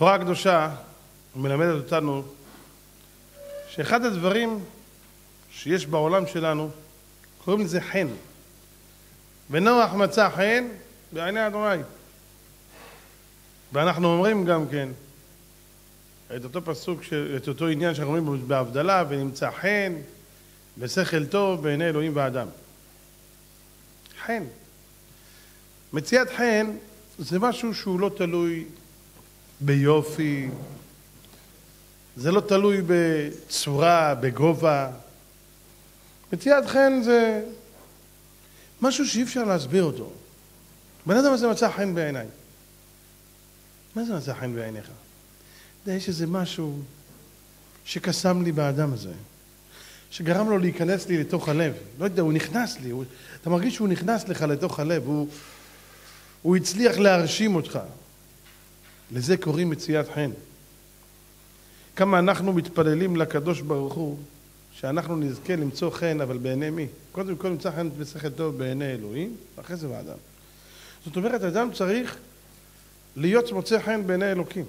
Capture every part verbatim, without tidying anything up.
התורה הקדושה מלמדת אותנו שאחד הדברים שיש בעולם שלנו, קוראים לזה חן. ונוח מצא חן בעיני אדוני. ואנחנו אומרים גם כן את אותו פסוק, את אותו עניין שאנחנו אומרים בהבדלה, ונמצא חן בשכל טוב בעיני אלוהים ואדם. חן. מציאת חן זה משהו שהוא לא תלוי ביופי, זה לא תלוי בצורה, בגובה. מציאת חן זה משהו שאי אפשר להסביר אותו. בן אדם הזה מצא חן בעיניי. מה זה מצא חן בעיניך? יש איזה משהו שקסם לי באדם הזה, שגרם לו להיכנס לי לתוך הלב. לא יודע, הוא נכנס לי, הוא, אתה מרגיש שהוא נכנס לך לתוך הלב, הוא, הוא הצליח להרשים אותך. לזה קוראים מציאת חן. כמה אנחנו מתפללים לקדוש ברוך הוא, שאנחנו נזכה למצוא חן, אבל בעיני מי? קודם כל נמצא חן בשכל טוב בעיני אלוהים, ואחרי זה באדם. זאת אומרת, אדם צריך להיות מוצא חן בעיני אלוקים.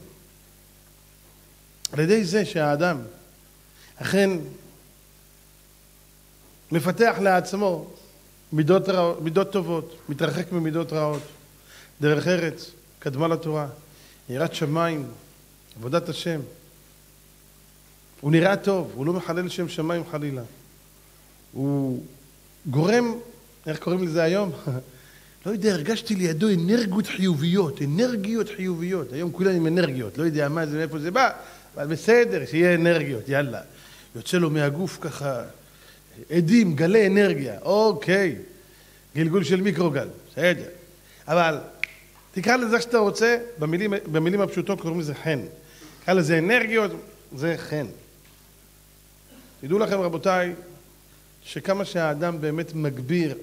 על ידי זה שהאדם אכן מפתח לעצמו מידות, רע, מידות טובות, מתרחק ממידות רעות, דרך ארץ, קדמה לתורה, יראת שמיים, עבודת השם. הוא נראה טוב, הוא לא מחלל שם שמיים חלילה. הוא גורם, איך קוראים לזה היום? לא יודע, הרגשתי לידו אנרגיות חיוביות, אנרגיות חיוביות. היום כולם עם אנרגיות, לא יודע מה זה, מאיפה זה בא, אבל בסדר, שיהיה אנרגיות, יאללה. יוצא לו מהגוף ככה, עדים, גלי אנרגיה, אוקיי. גלגול של מיקרוגל, בסדר. אבל תקרא לזה שאתה רוצה, במילים, במילים הפשוטות קוראים לזה חן. תקרא לזה אנרגיות, זה חן. תדעו לכם רבותיי, שכמה שהאדם באמת מגביר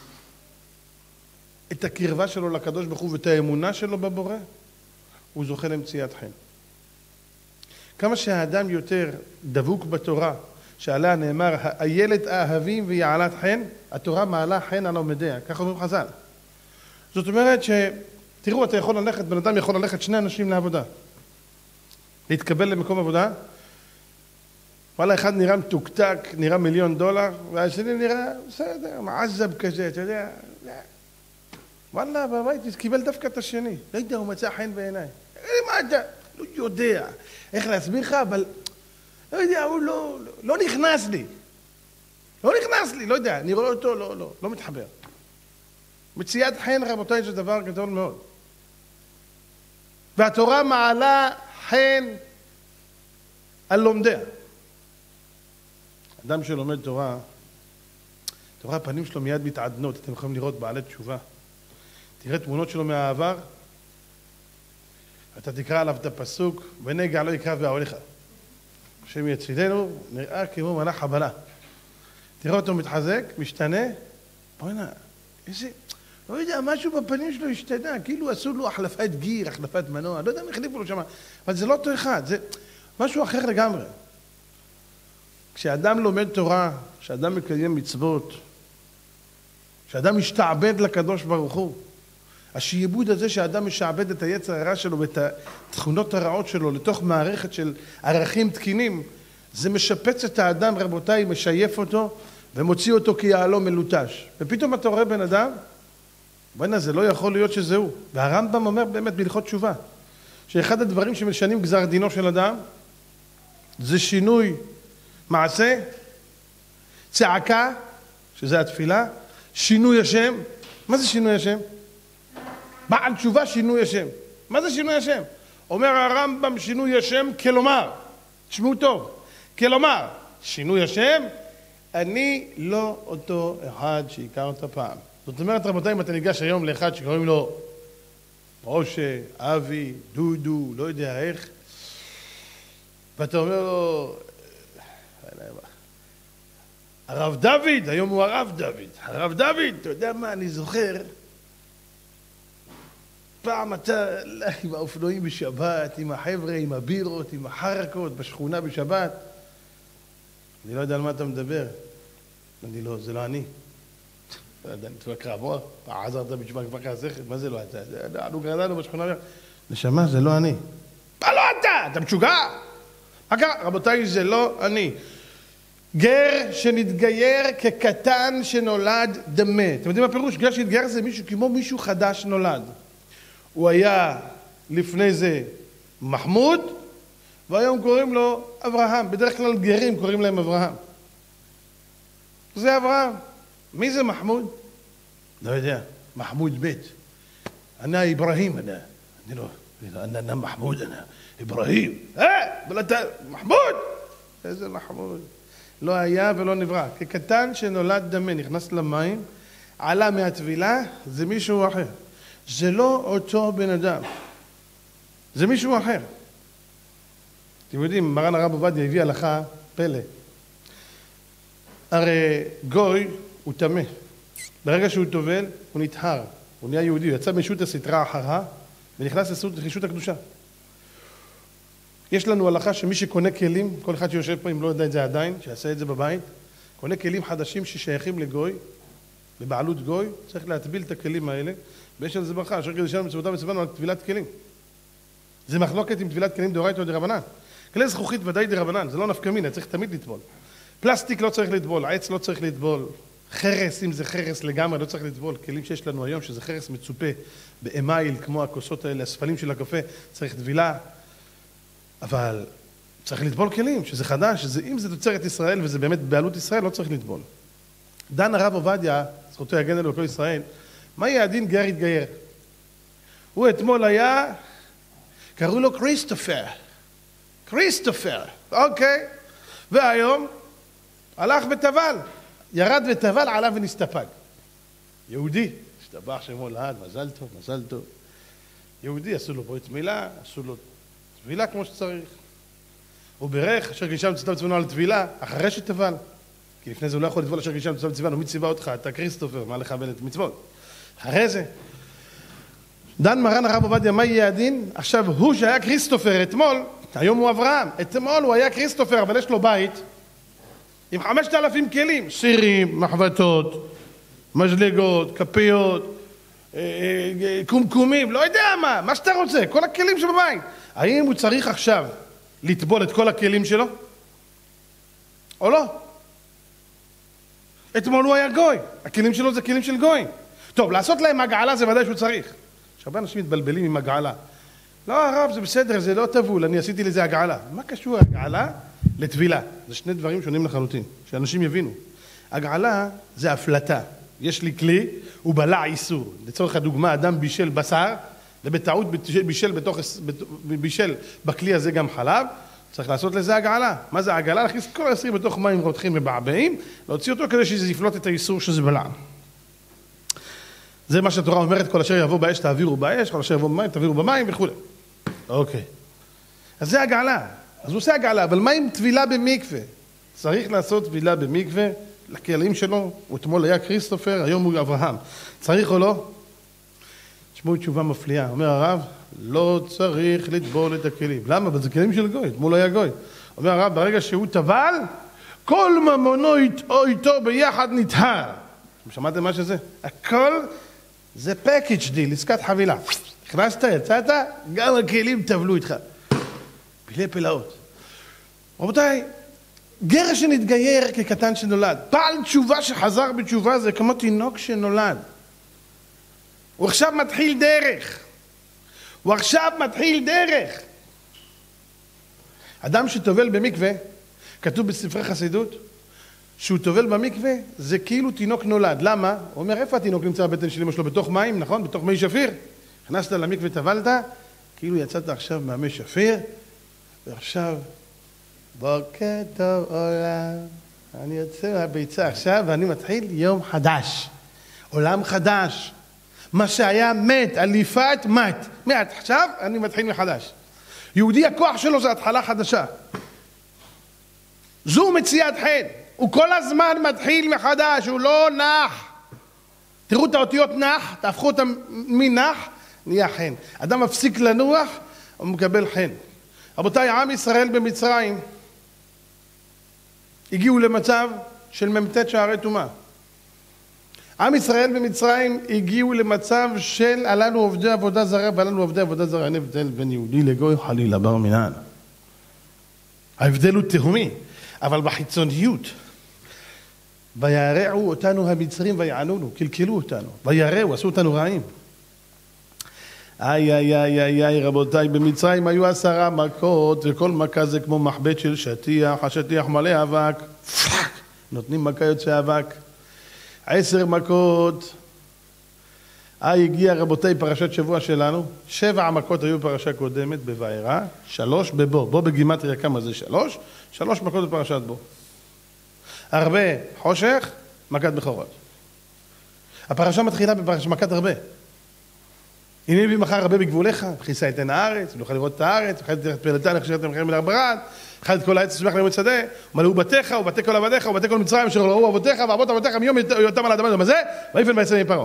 את הקרבה שלו לקדוש ברוך הוא ואת האמונה שלו בבורא, הוא זוכה למציאת חן. כמה שהאדם יותר דבוק בתורה, שעליה נאמר, הילד אהבים ויעלת חן, התורה מעלה חן על עומדיה, ככה אומרים חז"ל. זאת אומרת ש... תראו, אתה יכול ללכת, בן אדם יכול ללכת שני אנשים לעבודה. להתקבל למקום עבודה, וואלה, אחד נראה מתוקתק, נראה מיליון דולר, והשני נראה, בסדר, מעזב כזה, אתה יודע, וואלה, בבית, קיבל דווקא את השני. לא יודע, הוא מצא חן בעיניי. מה אתה? לא יודע. איך להסביר לך, אבל לא יודע, הוא לא, לא נכנס לי. לא נכנס לי, לא יודע, אני רואה אותו, לא, לא, לא מתחבר. מציאת חן, רבותיי, זה דבר גדול מאוד. והתורה מעלה חן על לומדיה. אדם שלומד תורה, תורה הפנים שלו מיד מתעדנות, אתם יכולים לראות בעלי תשובה. תראה תמונות שלו מהעבר, אתה תקרא עליו את הפסוק, ונגע לא יקרב באוהליך. השם יצילנו, נראה כמו מלאך חבלה. תראה אותו מתחזק, משתנה, בוא'נה, איזה, לא יודע, משהו בפנים שלו השתנה, כאילו עשו לו החלפת גיר, החלפת מנוע, לא יודע מה החליפו לו שם, אבל זה לא אותו אחד, זה משהו אחר לגמרי. כשאדם לומד תורה, כשאדם מקיים מצוות, כשאדם משתעבד לקדוש ברוך הוא, השיעבוד הזה שהאדם משעבד את היצר הרע שלו ואת התכונות הרעות שלו לתוך מערכת של ערכים תקינים, זה משפץ את האדם, רבותיי, משייף אותו ומוציא אותו כיהלום מלוטש. ופתאום אתה רואה בן אדם, בוא'נה, זה לא יכול להיות שזהו. והרמב"ם אומר באמת בהלכות תשובה, שאחד הדברים שמשנים גזר דינו של אדם, זה שינוי מעשה, צעקה, שזה התפילה, שינוי השם. מה זה שינוי השם? בעל תשובה שינוי השם. מה זה שינוי השם? אומר הרמב"ם שינוי השם כלומר, תשמעו טוב, כלומר, שינוי השם, אני לא אותו אחד שהכרת פעם. זאת אומרת, רבותיי, אם אתה ניגש היום לאחד שקוראים לו משה, אבי, דודו, לא יודע איך, ואתה אומר לו, הרב דוד, היום הוא הרב דוד, הרב דוד, אתה יודע מה, אני זוכר, פעם אתה עם האופנועים בשבת, עם החבר'ה, עם הבירות, עם החרקות, בשכונה בשבת, אני לא יודע על מה אתה מדבר, אני לא, זה לא אני. תבקרה בוא, עזרת בשבק בקרה זכר, מה זה לא אתה? אנחנו גרדנו בשכונה, נשמה, זה לא אני. מה לא אתה? אתה משוגע? מה קרה? רבותיי, זה לא אני. גר שנתגייר כקטן שנולד דמה. אתם יודעים מה פירוש? גר שנתגייר זה מישהו כמו מישהו חדש נולד. הוא היה לפני זה מחמוד, והיום קוראים לו אברהם. בדרך כלל גרים קוראים להם אברהם. זה אברהם. מי זה מחמוד? לא יודע. מחמוד בית. אני אברהים, אני. אני לא. אני, אני מחמוד, אני. אברהים. אה? אבל אתה מחמוד? איזה מחמוד? לא היה ולא נברא. כקטן שנולד דמה, נכנס למים, עלה מהטבילה, זה מישהו אחר. זה לא אותו בן אדם. זה מישהו אחר. אתם יודעים, מרן הרב עובדיה הביא הלכה פלא. הרי גוי הוא טמא. ברגע שהוא טובל, הוא נטהר. הוא נהיה יהודי, הוא יצא מישות הסתרה אחרה, ונכנס לחישות הקדושה. יש לנו הלכה שמי שקונה כלים, כל אחד שיושב פה, אם לא יודע את זה עדיין, שיעשה את זה בבית, קונה כלים חדשים ששייכים לגוי, בבעלות גוי, צריך להטביל את הכלים האלה, ויש על זה ברכה, אשר קדישנו מצוותיו וציוונו על טבילת כלים. זה מחלוקת עם טבילת כלים דאורייתא או דרבנן. כלי זכוכית ודאי דרבנן, זה לא נפקא מינה, צריך תמיד לטבול. פלסטיק לא צריך לטבול, עץ לא צריך לטבול, חרס, אם זה חרס לגמרי, לא צריך לטבול. כלים שיש לנו היום, שזה חרס מצופה באמייל, כמו הכוסות האלה, הספלים של הקפה, צריך טבילה. אבל צריך לטבול כלים, שזה חדש, שזה, אם זה תוצרת ישראל וזה באמת בעלות ישראל, לא צריך לטבול. דן הרב עובדיה, זכותו יגן עליו כל ישראל, מה יהיה הדין גר יתגייר? הוא אתמול היה, קראו לו כריסטופר. כריסטופר, אוקיי. והיום הלך וטבל. ירד וטבל, עלה ונסתפק. יהודי, השתבח שמו לעד, מזל טוב, מזל טוב. יהודי, עשו לו ברית מילה, עשו לו טבילה כמו שצריך. הוא בירך, אשר קדישנו מצוותיו וציוונו על טבילה, אחרי שטבל. כי לפני זה הוא לא יכול לטבול אשר קדישנו מצוותיו וציוונו, מי ציווה אותך? אתה כריסטופר, מה לכוון את מצוות? אחרי זה. דן מרן הרב עובדיה, מה יהיה הדין? עכשיו, הוא שהיה כריסטופר אתמול, היום הוא אברהם. אתמול הוא היה כריסטופר, אבל יש לו בית עם חמשת אלפים כלים, סירים, מחבטות, מזלגות, כפיות, קומקומים, לא יודע מה, מה שאתה רוצה, כל הכלים שבבית. האם הוא צריך עכשיו לטבול את כל הכלים שלו? או לא? אתמול הוא היה גוי, הכלים שלו זה כלים של גוי. טוב, לעשות להם הגעלה זה ודאי שהוא צריך. שהרבה אנשים מתבלבלים עם הגעלה. לא, הרב, זה בסדר, זה לא טבול, אני עשיתי לזה הגעלה. מה קשור הגעלה לטבילה? זה שני דברים שונים לחלוטין, שאנשים יבינו. הגעלה זה הפלטה. יש לי כלי, הוא בלע איסור. לצורך הדוגמה, אדם בישל בשר, ובטעות בישל, בתוך, בישל בכלי הזה גם חלב, צריך לעשות לזה הגעלה. מה זה הגעלה? להכניס כל העשרים בתוך מים רותחים ובעבעים, להוציא אותו כדי שזה יפלוט את האיסור שזה בלע. זה מה שהתורה אומרת, כל אשר יבוא באש תעבירו באש, כל אשר יבוא במים תעבירו במים וכו'. אוקיי. אז זה הגעלה. אז הוא עושה הגעלה, אבל מה עם טבילה במקווה? צריך לעשות טבילה במקווה, לכלים שלו, הוא אתמול היה כריסטופר, היום הוא אברהם. צריך או לא? תשמעו תשובה מפליאה. אומר הרב, לא צריך לטבול את הכלים. למה? אבל זה כלים של גוי, אתמול היה גוי. אומר הרב, ברגע שהוא טבל, כל ממונו איתו, איתו ביחד נטהר. שמעתם מה שזה? הכל זה פקאג' דיל, עסקת חבילה. הכנסת, יצאת, גם הכלים טבלו איתך. פלאי פלאות. רבותיי, גר שנתגייר כקטן שנולד. בעל תשובה שחזר בתשובה זה כמו תינוק שנולד. הוא עכשיו מתחיל דרך. הוא עכשיו מתחיל דרך. אדם שטובל במקווה, כתוב בספרי חסידות, שהוא טובל במקווה זה כאילו תינוק נולד. למה? הוא אומר, איפה התינוק נמצא בבטן של אמא שלו? בתוך מים, נכון? בתוך מי שפיר. נכנסת למקווה, טבלת, כאילו יצאת עכשיו מהמי שפיר, ועכשיו, בוקר טוב עולם, אני יוצא מהביצה עכשיו ואני מתחיל יום חדש. עולם חדש. מה שהיה מת, אליפת מת. מעט, עכשיו אני מתחיל מחדש. יהודי הכוח שלו זה התחלה חדשה. זו מציאת חן. הוא כל הזמן מתחיל מחדש, הוא לא נח. תראו את האותיות נח, תהפכו אותם מנח, נהיה חן. אדם מפסיק לנוח, הוא מקבל חן. רבותיי, עם ישראל במצרים הגיעו למצב של ממתת שערי טומאה. עם ישראל במצרים הגיעו למצב של עלינו עובדי עבודה זרה ועלינו עובדי עבודה זרה. אין הבדל בין יהודי לגוי חלילה בר מינן. ההבדל הוא תהומי, אבל בחיצוניות. וירעו אותנו המצרים ויענונו, קלקלו אותנו. וירעו, עשו אותנו רעים. איי איי איי איי איי רבותיי, במצרים היו עשרה מכות, וכל מכה זה כמו מחבט של שטיח, השטיח מלא אבק, פאק, נותנים מכה יוצא אבק. עשר מכות. איי הגיע רבותיי פרשת שבוע שלנו, שבע מכות היו בפרשה קודמת בוירא, שלוש בבוא, בוא בגימטריה כמה זה שלוש, שלוש מכות בפרשת בוא. הרבה חושך, מכת בכורות. הפרשה מתחילה בפרשת מכת הרבה. הנה בי מחר הרבה בגבוליך, כיסה יתן הארץ, נוכל לראות את הארץ, נוכל לראות את פלטן, נוכל לראות את המחירים מלארברד, נוכל את כל העץ שמח למות שדה, מלאו בתיך ובתי כל עבדיך ובתי כל מצרים, אשר ראו אבותיך ואבות אבותיך מיום יותם על האדמה דומה זה, ויפן ויצא מפרעה.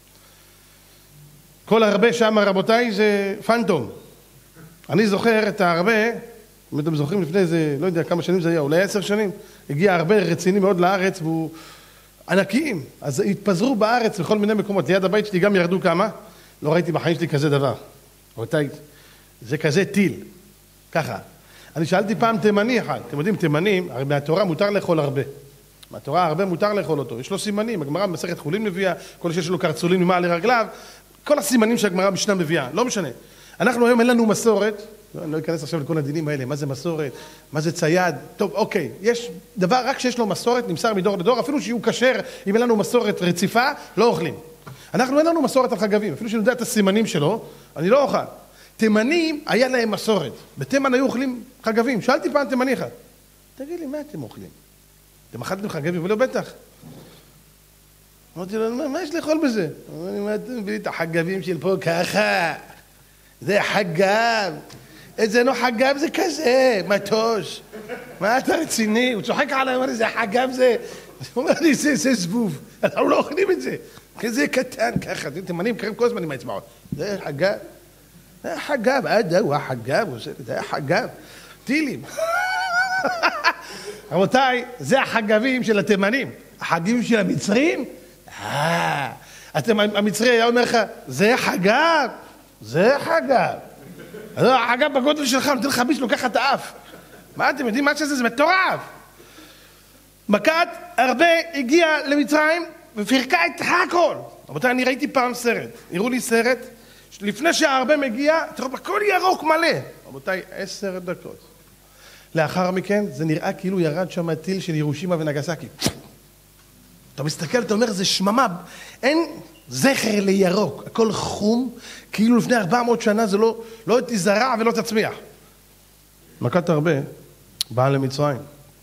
כל הרבה שם רבותיי זה פנטום. אני זוכר את הרבה, אם אתם זוכרים לפני איזה, לא יודע כמה שנים זה היה, אולי עשר שנים, הגיע הרבה רציני מאוד לארץ והוא ענקיים, אז התפזרו בארץ בכל מיני מקומות, ליד הבית שלי גם ירדו כמה, לא ראיתי בחיים שלי כזה דבר. רבותיי, זה כזה טיל. ככה. אני שאלתי פעם תימני אחד. אתם יודעים, תימנים, הרי מהתורה מותר לאכול הרבה. מהתורה הרבה מותר לאכול אותו. יש לו סימנים. הגמרא במסכת חולין מביאה, כל שיש לו קרצולים ממעל לרגליו, כל הסימנים שהגמרא משנה מביאה. לא משנה. אנחנו היום אין לנו מסורת. אני לא אכנס עכשיו לכל הדינים האלה. מה זה מסורת? מה זה צייד? טוב, אוקיי. יש דבר רק שיש לו מסורת, נמסר מדור לדור, אפילו שיהיו כשר, אם אין לנו מסורת רציפה, לא אוכלים. אנחנו אין לנו מסורת על חגבים, אפילו שאני יודע את הסימנים שלו, אני לא אוכל. תימנים היה להם מסורת, בתימן היו אוכלים חגבים, שאלתי פעם תימני אחד, תגיד לי, מה אתם אוכלים? אתם אכלתם חגבים? ולא בטח. אמרתי לו, מה, מה יש לאכול בזה? אמרתי, מה אתם מביאים את החגבים של פה ככה? זה חגב. איזה לא חגב זה כזה, מטוש. מה אתה רציני? הוא צוחק עליי, הוא אומר לי, זה חגב זה. הוא אומר לי, זה, זה זבוב. אנחנו לא אוכלים את זה. כזה קטן ככה, תימנים קרים כל הזמן עם האצבעות. זה חגב. זה חגב, עדה הוא החגב, זה החגב. טילים. רבותיי, זה החגבים של התימנים. החגבים של המצרים? אה, המצרי היה אומר לך, זה חגב, זה חגב. החגב בגודל שלך, נותן לך ביס, לוקח את האף. מה אתם יודעים מה שזה? זה מטורף. מכת הרבה הגיעה למצרים ופרקה את הכל. רבותיי, אני ראיתי פעם סרט. הראו לי סרט, לפני שההרבה מגיע, תראו, הכל ירוק מלא. רבותיי, עשר דקות. לאחר מכן, זה נראה כאילו ירד שם הטיל של ירושימה ונגסקי. אתה מסתכל, אתה אומר, זה שממה. אין זכר לירוק. הכל חום, כאילו לפני ארבע מאות שנה זה לא, לא תזרע ולא תצמיח. מכת הרבה באה למצרים.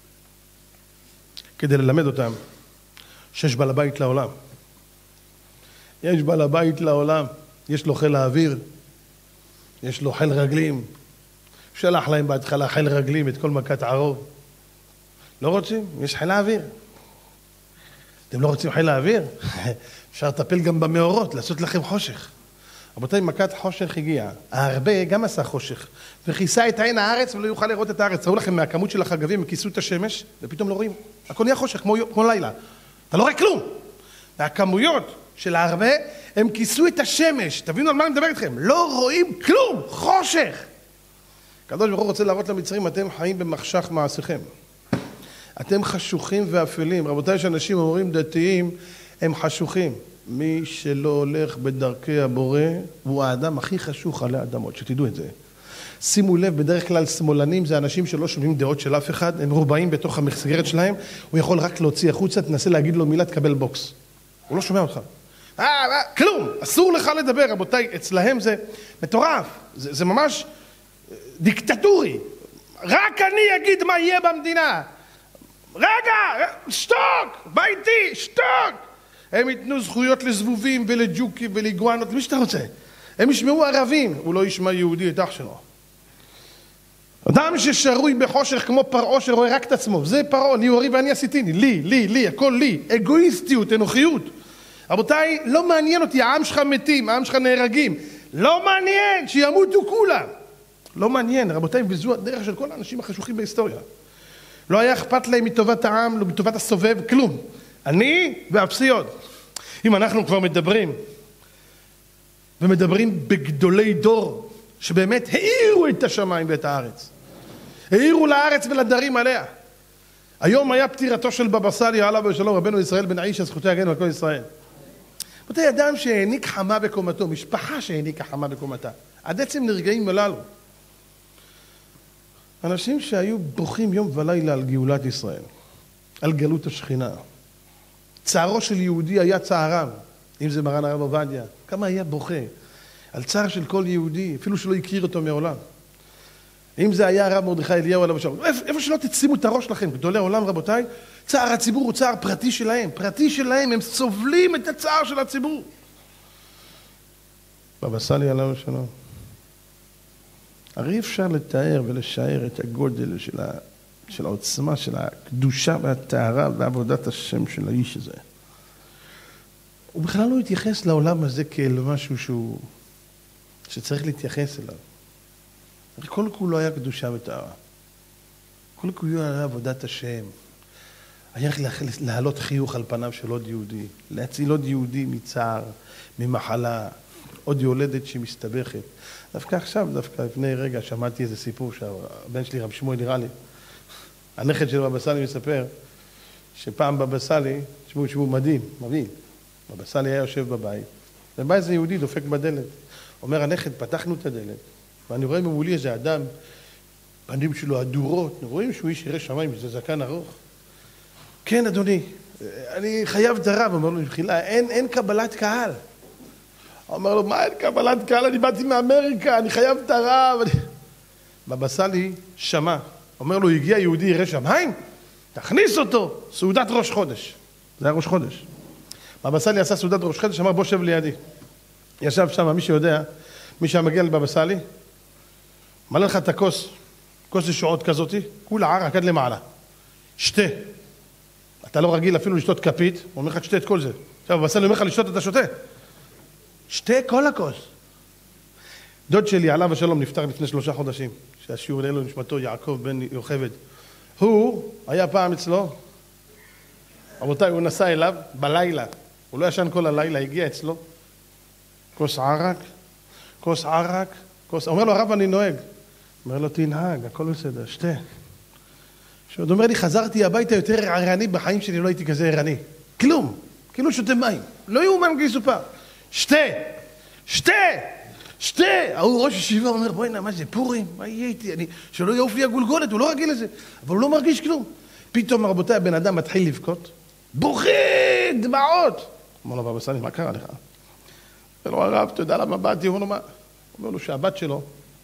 כדי ללמד אותם שיש בעל הבית לעולם. יש בעל הבית לעולם, יש לו חיל האוויר, יש לו חיל רגלים, שלח להם בהתחלה חיל רגלים את כל מכת ערוב. לא רוצים? יש חיל האוויר. אתם לא רוצים חיל האוויר? אפשר לטפל גם במאורות, לעשות לכם חושך. רבותיי, מכת חושך הגיעה. הרבה גם עשה חושך, וכיסה את עין הארץ ולא יוכל לראות את הארץ. ראו לכם מהכמות של החגבים, הם כיסו את השמש, ופתאום לא רואים. הכל נהיה חושך, כמו, כמו לילה. אתה לא רואה כלום. והכמויות של הרבה, הם כיסו את השמש. תבינו על מה אני מדבר איתכם. לא רואים כלום, חושך. הקדוש ברוך הוא רוצה להראות למצרים, אתם חיים במחשך מעשיכם. אתם חשוכים ואפלים. רבותיי, שאנשים אומרים דתיים, הם חשוכים. מי שלא הולך בדרכי הבורא, הוא האדם הכי חשוך עלי האדמות, שתדעו את זה. שימו לב, בדרך כלל שמאלנים זה אנשים שלא שומעים דעות של אף אחד, הם רובעים בתוך המסגרת שלהם, הוא יכול רק להוציא החוצה, תנסה להגיד לו מילה, תקבל בוקס. הוא לא שומע אותך. אה, אה, כלום, אסור לך לדבר, רבותיי, אצלהם זה מטורף, זה, זה ממש דיקטטורי. רק אני אגיד מה יהיה במדינה. רגע, שתוק, ביתי, שתוק. הם ייתנו זכויות לזבובים ולג'וקים ולגואנות, למי שאתה רוצה. הם ישמעו ערבים, הוא לא ישמע יהודי את אח שלו. אדם ששרוי בחושך כמו פרעה שרואה רק את עצמו, זה פרעה, לי הורי ואני עשיתיני, לי, לי, לי, הכל לי, אגואיסטיות, אנוכיות. רבותיי, לא מעניין אותי, העם שלך מתים, העם שלך נהרגים, לא מעניין, שימותו כולם. לא מעניין, רבותיי, וזו הדרך של כל האנשים החשוכים בהיסטוריה. לא היה אכפת להם מטובת העם, לא מטובת הסובב, כלום. אני ואפסיות. אם אנחנו כבר מדברים, ומדברים בגדולי דור, שבאמת האירו את השמיים ואת הארץ. האירו לארץ ולדרים עליה. היום היה פטירתו של בבא סאלי, עליו ושלום, רבנו ישראל בן עישה, זכותי הגן על כל ישראל. אותי אדם שהעניק חמה בקומתו, משפחה שהעניקה חמה בקומתה, עד עצם נרגעים הללו. אנשים שהיו בוכים יום ולילה על גאולת ישראל, על גלות השכינה. צערו של יהודי היה צערם, אם זה מרן הרב עובדיה, כמה היה בוכה על צער של כל יהודי, אפילו שלא הכיר אותו מעולם. אם זה היה הרב מרדכי אליהו עליו השלום, איפה שלא תשימו את הראש לכם, גדולי העולם רבותיי, צער הציבור הוא צער פרטי שלהם, פרטי שלהם, הם סובלים את הצער של הציבור. בבא סאלי עליו השלום. הרי אפשר לתאר ולשער את הגודל של, ה... של העוצמה, של הקדושה והטהרה ועבודת השם של האיש הזה. הוא בכלל לא התייחס לעולם הזה כאל משהו שהוא, שצריך להתייחס אליו. כל כולו היה קדושה וטהרה. כל כולו היה עבודת השם. היה להעלות חיוך על פניו של עוד יהודי, להציל עוד יהודי מצער, ממחלה, עוד יולדת שמסתבכת. דווקא עכשיו, דווקא לפני רגע, שמעתי איזה סיפור שהבן שלי, רב שמואל נראה לי, הנכד של בבא סאלי מספר, שפעם בבא סאלי, תשמעו, תשמעו, מדהים, מבין, בבא סאלי היה יושב בבית, ובא איזה יהודי דופק בדלת. אומר הנכד, פתחנו את הדלת, ואני רואה ממולי איזה אדם, פנים שלו הדורות, רואים שהוא איש ירא שמיים, זה זקן ארוך. כן, אדוני, אני חייב את הרב, אומר לו, מחילה, אין, אין קבלת קהל. אומר לו, מה אין קבלת קהל? אני באתי מאמריקה, אני חייב את הרב. בבא סאלי שמע, אומר לו, הגיע יהודי ירא שמיים, תכניס אותו, סעודת ראש חודש. זה היה ראש חודש. בבא סאלי עשה סעודת ראש חודש, אמר, בוא שב לידי. ישב שם, מי שיודע, מי שמגיע לבבא סאלי, מלא לך את הכוס, כוס ישועות כזאת, כולה ערק עד למעלה. שתה. אתה לא רגיל אפילו לשתות כפית, הוא אומר לך, תשתה את כל זה. עכשיו, בבא סאלי אומר לך לשתות, אתה שותה. שתה כל הכוס. דוד שלי, עליו השלום, נפטר לפני שלושה חודשים, שהשיעור לאלו נשמתו יעקב בן יוכבד. הוא היה פעם אצלו, רבותיי, הוא נסע אליו בלילה, הוא לא ישן כל הלילה, הגיע אצלו, כוס ערק, כוס ערק, כוס... אומר לו, הרב, אני נוהג. אומר לו, תנהג, הכל בסדר, שתה. שעוד אומר לי, חזרתי הביתה יותר ערני, בחיים שלי לא הייתי כזה ערני. כלום, כאילו שותה מים, לא יאומן כי יסופר. שתה, שתה, שתה. ההוא ראש ישיבה אומר, בואי נה, מה זה, פורים? מה יהיה איתי? אני... שלא יעוף לי הגולגולת, הוא לא רגיל לזה, אבל הוא לא מרגיש כלום. פתאום, רבותיי, הבן אדם מתחיל לבכות, בוכה, דמעות. אומר לו, בבא סאלי, מה קרה לך? אומר לו, הרב, אתה יודע למה באתי? אומר לו, מה? אומר לו, שהבת שלו,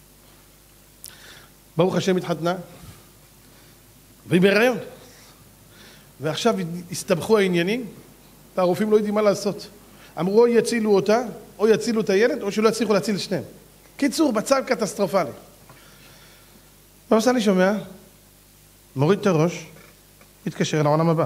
ברוך השם התחתנה, והיא בהיריון. ועכשיו הסתבכו העניינים, והרופאים לא יודעים מה לעשות. אמרו, או יצילו אותה, או יצילו את הילד, או שלא יצליחו להציל את שניהם. קיצור, בצד קטסטרופלי. בבא סאלי שומע, מוריד את הראש, מתקשר לעולם הבא.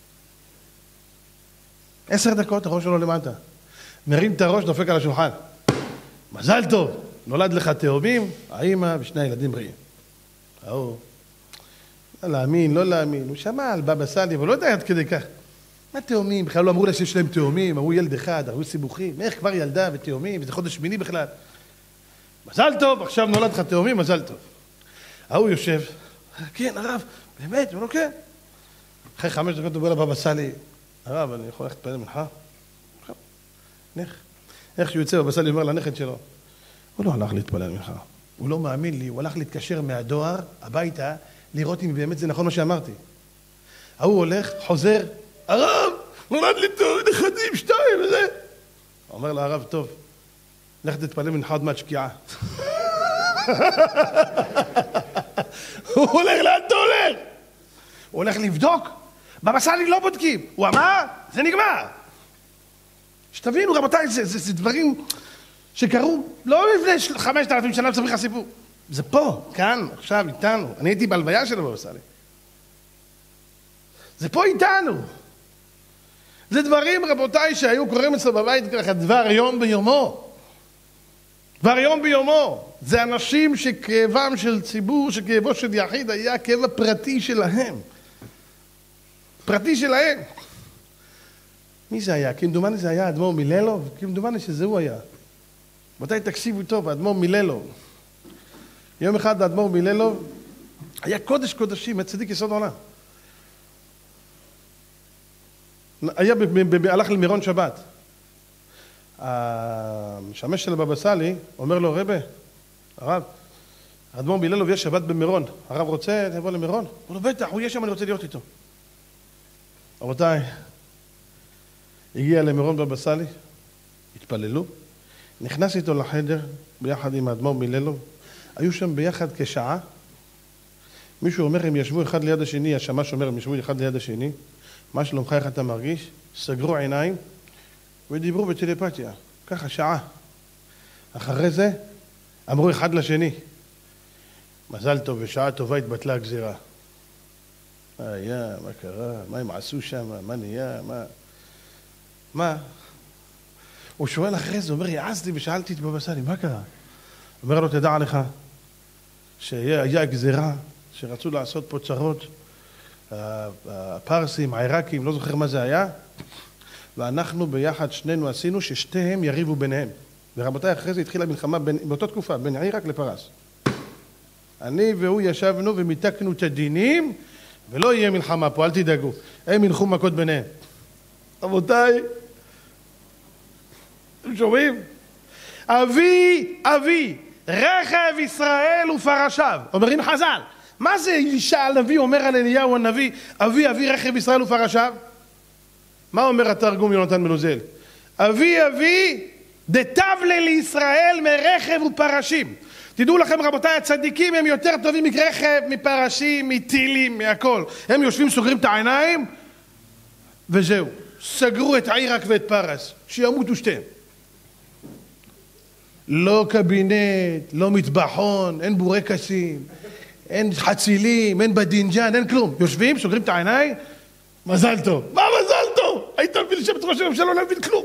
עשר דקות, הראש שלו למטה. מרים את הראש, דופק על השולחן. מזל טוב, נולד לך תאומים, האמא ושני הילדים בריאים. אהו, לא להאמין, לא להאמין. הוא שמע על בבא סאלי, אבל לא יודע עד כדי כך. מה תאומים? בכלל לא אמרו לה שיש להם תאומים, אמרו ילד אחד, אמרו סיבוכים. איך כבר ילדה ותאומים, וזה חודש שמיני בכלל. מזל טוב, עכשיו נולד לך תאומים, מזל טוב. ההוא יושב, כן, הרב, באמת, הוא לא כן. אחרי חמש דקות הוא בא לבבא סאלי, הרב, אני יכול ללכת להתפלל מנחה? נך. איך שהוא יוצא, בבא סאלי אומר לנכד שלו, הוא לא הלך להתפלל מנחה. הוא לא מאמין לי, הוא הלך להתקשר מהדואר הביתה, לראות אם באמת זה נכון מה שאמרתי. ההוא הולך, חוזר, הרב, נולד לי נכדים, שתיים, וזה. הוא אומר לו, הרב, טוב, לך תתפלל מנחה עוד מעט שקיעה. הוא הולך, לאן אתה הולך? הוא הולך לבדוק, בבא סאלי לא בודקים. הוא אמר, זה נגמר. שתבינו, רבותיי, זה, זה, זה דברים שקרו לא לפני חמשת אלפים שנה, מספר לך סיפור. זה פה, כאן, עכשיו, איתנו. אני הייתי בהלוויה של בבא סאלי. זה פה איתנו. זה דברים, רבותיי, שהיו קוראים אצלו בבית, ככה, דבר יום ביומו. דבר יום ביומו. זה אנשים שכאבם של ציבור, שכאבו של יחיד, היה כאב הפרטי שלהם. פרטי שלהם. מי זה היה? כמדומני זה היה אדמו"ר מיללוב? כמדומני שזה הוא היה. מתי תקשיבו טוב, אדמו"ר מיללוב. יום אחד האדמו"ר מיללוב היה קודש קודשים, הצדיק יסוד העולם. היה, הלך למירון שבת. המשמש של הבבא סאלי אומר לו, רבי, הרב, האדמו"ר מיללוב יש שבת במירון, הרב רוצה לבוא למירון? הוא אומר, בטח, הוא יהיה שם, אני רוצה להיות איתו. רבותיי, הגיע למירון בבא סאלי, התפללו, נכנס איתו לחדר ביחד עם האדמו"ר מיללוב, היו שם ביחד כשעה, מישהו אומר, הם ישבו אחד ליד השני, השמש אומר, הם ישבו אחד ליד השני, מה שלומך, איך אתה מרגיש? סגרו עיניים ודיברו בטלפתיה, ככה שעה. אחרי זה אמרו אחד לשני, מזל טוב, בשעה טובה התבטלה הגזירה. מה היה, מה קרה, מה הם עשו שם, מה נהיה, מה... מה? הוא שואל אחרי זה, הוא אומר, יעזתי ושאלתי את בבא סאלי, מה קרה? אומר לו, תדע לך, שהיה גזירה, שרצו לעשות פה צרות, הפרסים, העיראקים, לא זוכר מה זה היה, ואנחנו ביחד שנינו עשינו ששתיהם יריבו ביניהם. ורבותיי, אחרי זה התחילה מלחמה בין, באותה תקופה, בין עיראק לפרס. אני והוא ישבנו ומיתקנו את הדינים, ולא יהיה מלחמה פה, אל תדאגו. הם ילכו מכות ביניהם. רבותיי, אתם שומעים? אבי, אבי, רכב ישראל ופרשיו. אומרים חז"ל, מה זה אלישע הנביא אומר על אליהו הנביא, אבי, אבי, רכב ישראל ופרשיו? מה אומר התרגום יונתן בן עוזיאל? אבי, אבי, דתבלה לישראל מרכב ופרשים. תדעו לכם רבותיי, הצדיקים הם יותר טובים מרכב, מפרשים, מטילים, מהכל. הם יושבים, סוגרים את העיניים, וזהו. סגרו את עיראק ואת פרס, שימותו שתיהם. לא קבינט, לא מטבחון, אין בורקסים, אין חצילים, אין בדינג'אן, אין כלום. יושבים, סוגרים את העיניים, מזל טוב. מה מזל טוב? היית מבין לשבת ראש הממשלה לא מבין כלום.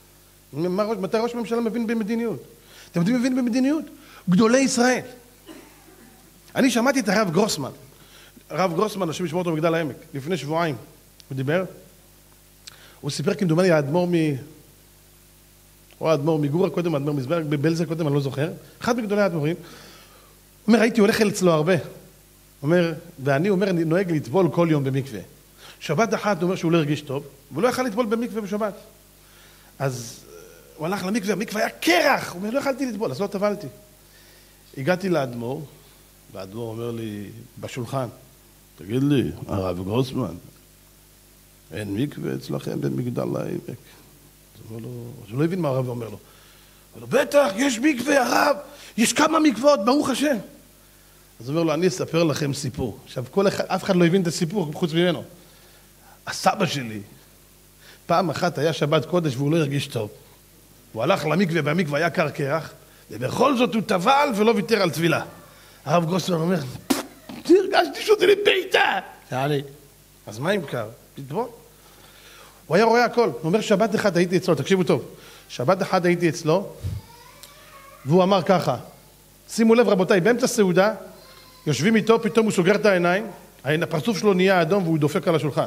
מתי ראש הממשלה מבין במדיניות? אתם יודעים מבין במדיניות? גדולי ישראל. אני שמעתי את הרב גרוסמן. הרב גרוסמן, השם ישמור אותו מגדל העמק, לפני שבועיים. הוא דיבר. הוא סיפר כמדומני האדמו"ר מ... או האדמו"ר מגורה קודם, האדמו"ר מזברג, בבלזר קודם, אני לא זוכר. אחד מגדולי האדמו"רים. הוא אומר, הייתי הולך אצלו הרבה. הוא אומר, ואני אומר, אני נוהג לטבול כל יום במקווה. שבת אחת הוא אומר שהוא לא הרגיש טוב, והוא לא יכל לטבול במקווה בשבת. אז הוא הלך למקווה, המקווה היה קרח. הוא אומר, לא יכלתי לטבול, אז לא טבלתי. הגעתי לאדמו"ר, והאדמו"ר אומר לי, בשולחן, תגיד לי, הרב גרוסמן, אין מקווה אצלכם במגדל העמק? אז הוא לא הבין מה הרב אומר לו. הוא אומר לו, בטח, יש מקווה, הרב, יש כמה מקוואות, ברוך השם. אז הוא אומר לו, אני אספר לכם סיפור. עכשיו, כל אחד, אף אחד לא הבין את הסיפור חוץ ממנו. הסבא שלי, פעם אחת היה שבת קודש והוא לא הרגיש טוב. הוא הלך למקווה והמקווה היה קר קרח, ובכל זאת הוא טבל ולא ויתר על טבילה. הרב גרוסמן אומר, הרגשתי שזה לביתה. שאלי, אז מה אם קר? תטבול. הוא היה רואה הכל. הוא אומר, שבת אחד הייתי אצלו, תקשיבו טוב. שבת אחד הייתי אצלו, והוא אמר ככה, שימו לב רבותיי, באמצע סעודה, יושבים איתו, פתאום הוא סוגר את העיניים, הפרצוף שלו נהיה אדום והוא דופק על השולחן.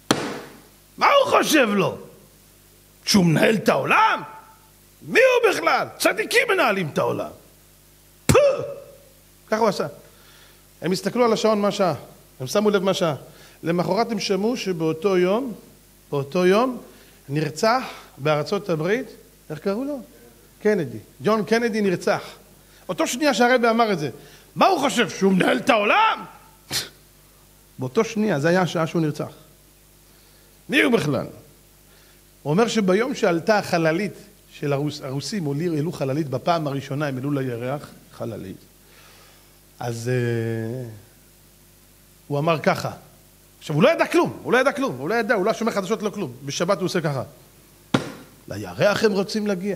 מה הוא חושב לו? שהוא מנהל את העולם? מי הוא בכלל? צדיקים מנהלים את העולם. פו! ככה הוא עשה. הם הסתכלו על השעון מה שעה, הם שמו לב מה שעה. למחרת הם שמעו שבאותו יום, באותו יום, נרצח בארצות הברית, איך קראו לו? קנדי. ג'ון קנדי נרצח. אותו שנייה שהרבי אמר את זה. מה הוא חושב? שהוא מנהל את העולם? באותו שנייה, זה היה השעה שהוא נרצח. מי הוא בכלל? הוא אומר שביום שעלתה החללית של הרוס, הרוסים, העלו חללית בפעם הראשונה, הם העלו לירח חללית. אז uh, הוא אמר ככה. עכשיו, הוא לא ידע כלום, הוא לא ידע כלום, הוא לא ידע, הוא לא שומע חדשות, לא כלום. בשבת הוא עושה ככה. לירח הם רוצים להגיע.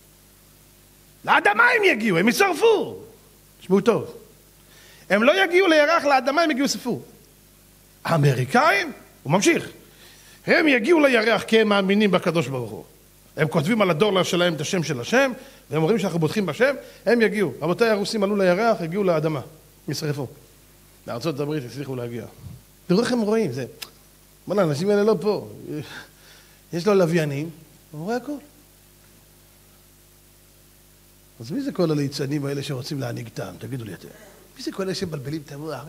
לאדמה הם יגיעו, הם ישרפו. תשמעו טוב. הם לא יגיעו לירח, לאדמה הם יגיעו יספו. האמריקאים, הוא ממשיך. הם יגיעו לירח כי הם מאמינים בקדוש ברוך הוא. הם כותבים על הדולר שלהם את השם של השם, והם אומרים שאנחנו בוטחים בשם, הם יגיעו. רבותיי הרוסים עלו לירח, הגיעו לאדמה, ישרפו. לארצות הברית הצליחו להגיע. תראו איך הם רואים, זה... מה, האנשים האלה לא פה. יש לו לוויינים, הוא רואה הכל. אז מי זה כל הליצנים האלה שרוצים להנהיג טעם? תגידו לי אתם. מי זה כל אלה שבלבלים את המוח?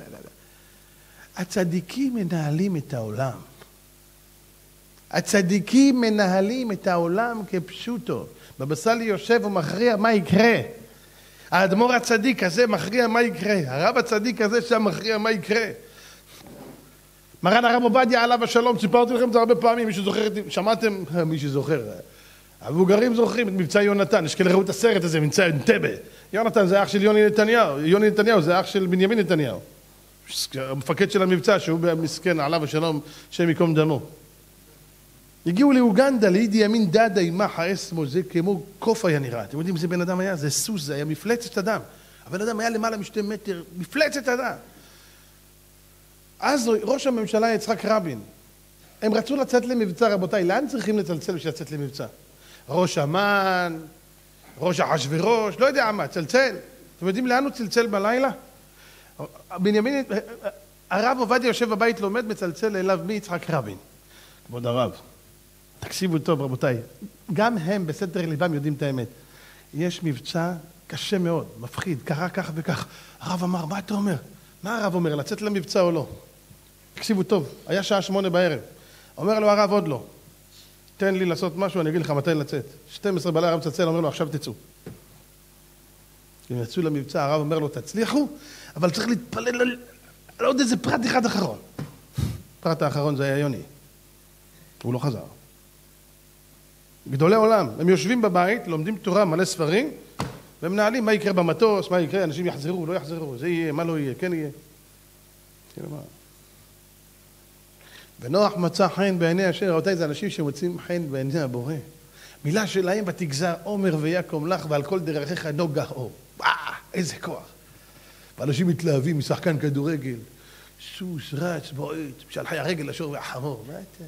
הצדיקים מנהלים את העולם. הצדיקים מנהלים את העולם כפשוטו. בבא סאלי יושב ומכריע מה יקרה. האדמו"ר הצדיק הזה מכריע מה יקרה. הרב הצדיק הזה שם מכריע מה יקרה. מרן הרב עובדיה עליו השלום, סיפרתי לכם את זה הרבה פעמים, מי שזוכר, שמעתם? מי שזוכר. המבוגרים זוכרים את מבצע יונתן, יש כאלה ראו את הסרט הזה, מבצע אנטבה. יונתן זה אח של יוני נתניהו, יוני נתניהו זה אח של בנימין נתניהו. המפקד של המבצע שהוא מסכן עליו השלום, שם יקום דמו. הגיעו לאוגנדה, לידי ימין דדה עם מחה אסמו, זה כמו קוף היה נראה. אתם יודעים, זה בן אדם היה, זה סוס, זה היה מפלצת אדם. הבן אדם היה למעלה משתי מטר, מפלצת אדם. אז ראש הממשלה יצחק רבין, הם רצו לצאת למבצע, רבותיי, לאן צריכים לצלצל בשביל לצאת למבצע? ראש אמן, ראש אחשוורוש, לא יודע מה, צלצל. אתם יודעים לאן הוא צלצל בלילה? בנימין, הרב עובדיה יושב בבית לומד, מצלצל אליו מיצחק רבין. כבוד הרב, תקשיבו טוב רבותיי, גם הם בסתר ליבם יודעים את האמת. יש מבצע קשה מאוד, מפחיד, קרה כך וכך. הרב אמר, מה אתה אומר? מה הרב אומר, לצאת למבצע או לא? תקשיבו טוב, היה שעה שמונה בערב. אומר לו הרב עוד לא. תן לי לעשות משהו, אני אגיד לך מתי לצאת. שתים עשרה בלילה הרב צלצל, אומר לו עכשיו תצאו. הם יצאו למבצע, הרב אומר לו תצליחו, אבל צריך להתפלל על, על עוד איזה פרט אחד אחרון. פרט האחרון זה היה יוני. הוא לא חזר. גדולי עולם, הם יושבים בבית, לומדים תורה, מלא ספרים, ומנהלים מה יקרה במטוס, מה יקרה, אנשים יחזרו, לא יחזרו, זה יהיה, מה לא יהיה, כן יהיה. ונוח מצא חן בעיני השם, רבותיי, זה אנשים שמוצאים חן בעיני הבורא. מילה שלהם בתגזר עומר ויקום לך, ועל כל דרכיך נוגה אור. וואו, איזה כוח. ואנשים מתלהבים משחקן כדורגל, סוס, רץ, בועט, שלחי הרגל לשור והחמור. מה אתה?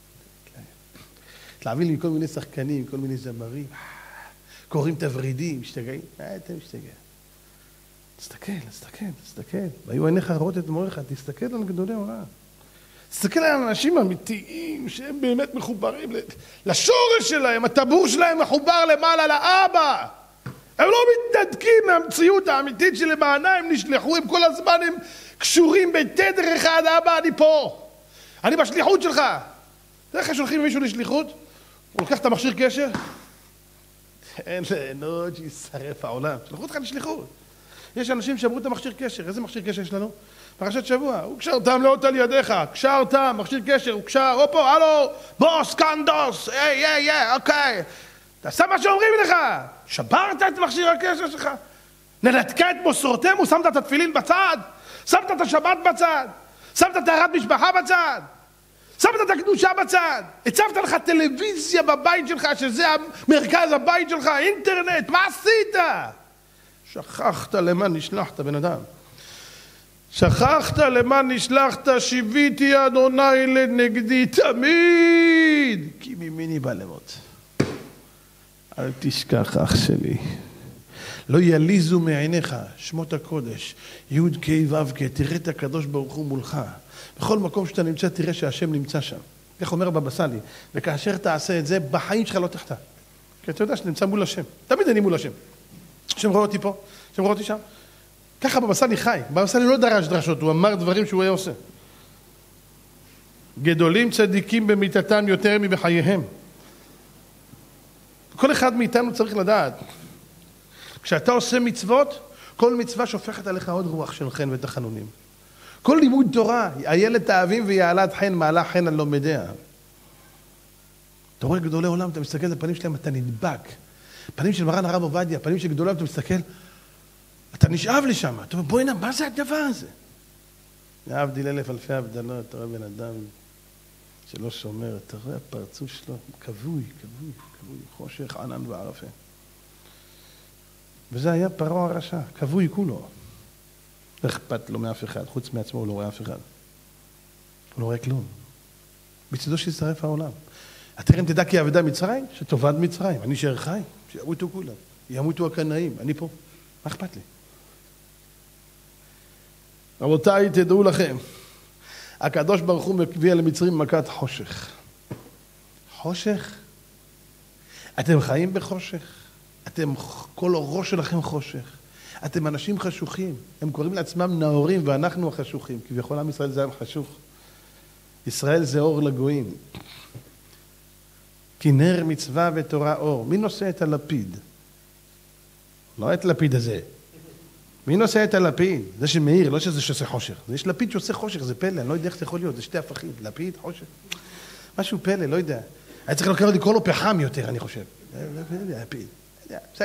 תלהבים לי מכל מיני שחקנים, כל מיני זמרים, קוראים תברידים, משתגעים. מה אתה משתגע? תסתכל, תסתכל, תסתכל. והיו עיניך רואות את מורך, תסתכל על גדולי עולם. תסתכל על אנשים אמיתיים שהם באמת מחוברים לשורש שלהם, הטבור שלהם מחובר למעלה לאבא. הם לא מתנתקים מהמציאות האמיתית שלמענה הם נשלחו, הם כל הזמן הם קשורים בתדר אחד, אבא אני פה, אני בשליחות שלך. איך שולחים מישהו לשליחות? הוא לוקח את המכשיר קשר? אין ליהנות שישרף העולם, שלחו אותך לשליחות. יש אנשים שאמרו את המכשיר קשר, איזה מכשיר קשר יש לנו? פרשת שבוע, הוא קשר תם לאות על ידיך, קשר תם, מכשיר קשר, הוא קשר, אופו, הלו, בוס, קנדוס, איי, איי, איי, אוקיי. תעשה מה שאומרים לך, שברת את מכשיר הקשר שלך, ננתקה את מסורתנו, שמת את התפילין בצד, שמת את השבת בצד, שמת את טהרת משפחה בצד, שמת את הקדושה בצד, הצבת לך טלוויזיה בבית שלך, שזה מרכז הבית שלך, אינטרנט, מה עשית? שכחת למה נשלחת בן אדם. שכחת למה נשלחת, שיביתי אדוני לנגדי תמיד, כי ממני בא למות. אל תשכח אח שלי, לא יליזו מעיניך שמות הקודש, יוד קי וו קי, תראה את הקדוש ברוך הוא מולך. בכל מקום שאתה נמצא תראה שהשם נמצא שם. כך אומר בבא סאלי, וכאשר תעשה את זה בחיים שלך לא תחטא. כי אתה יודע שנמצא מול השם, תמיד אני מול השם. השם רואה אותי פה, השם רואה אותי שם. ככה בבא סאלי חי, בבא סאלי לא דרש דרשות, הוא אמר דברים שהוא היה עושה. גדולים צדיקים במיתתם יותר מבחייהם. כל אחד מאיתנו צריך לדעת, כשאתה עושה מצוות, כל מצווה שופכת עליך עוד רוח של חן ותחנונים. כל לימוד תורה, הילד תאבים ויעלת חן, מעלה חן על לומדיה. אתה רואה גדולי עולם, אתה מסתכל על הפנים שלהם, אתה נדבק. פנים של מרן הרב עובדיה, פנים של גדולי עולם, אתה מסתכל, אתה נשאב לשם. אתה אומר, בואי נע, מה זה הדבר הזה? להבדיל אלף אלפי הבדלות, אתה רואה בן אדם שלא שומר, אתה רואה הפרצוף שלו, כבוי, כבוי, כבוי, חושך, ענן וערפל. וזה היה פרעה הרשע, כבוי כולו. לא אכפת לו מאף אחד, חוץ מעצמו הוא לא רואה אף אחד. הוא לא רואה כלום. בצדו שישרף העולם. התרם תדע כי עבדה מצרים, שתאבד מצרים. אני אשאר חי, שימותו כולם. ימותו הקנאים, אני פה. מה אכפת לי? רבותיי, תדעו לכם, הקדוש ברוך הוא מביא למצרים מכת חושך. חושך? אתם חיים בחושך? אתם, כל הראש שלכם חושך. אתם אנשים חשוכים. הם קוראים לעצמם נאורים ואנחנו החשוכים. כביכול עם ישראל זה עם חשוך. ישראל זה אור לגויים. כי נר מצווה ותורה אור. מי נושא את הלפיד? לא את הלפיד הזה. מי נושא את הלפיד? זה שמאיר, לא שזה שעושה חושך. יש לפיד שעושה חושך, זה פלא, אני לא יודע איך זה יכול להיות, זה שתי הפכים. לפיד, חושך. משהו פלא, לא יודע. היה צריך לקרוא לקרוא לו פחם יותר, אני חושב. לפיד. בסדר.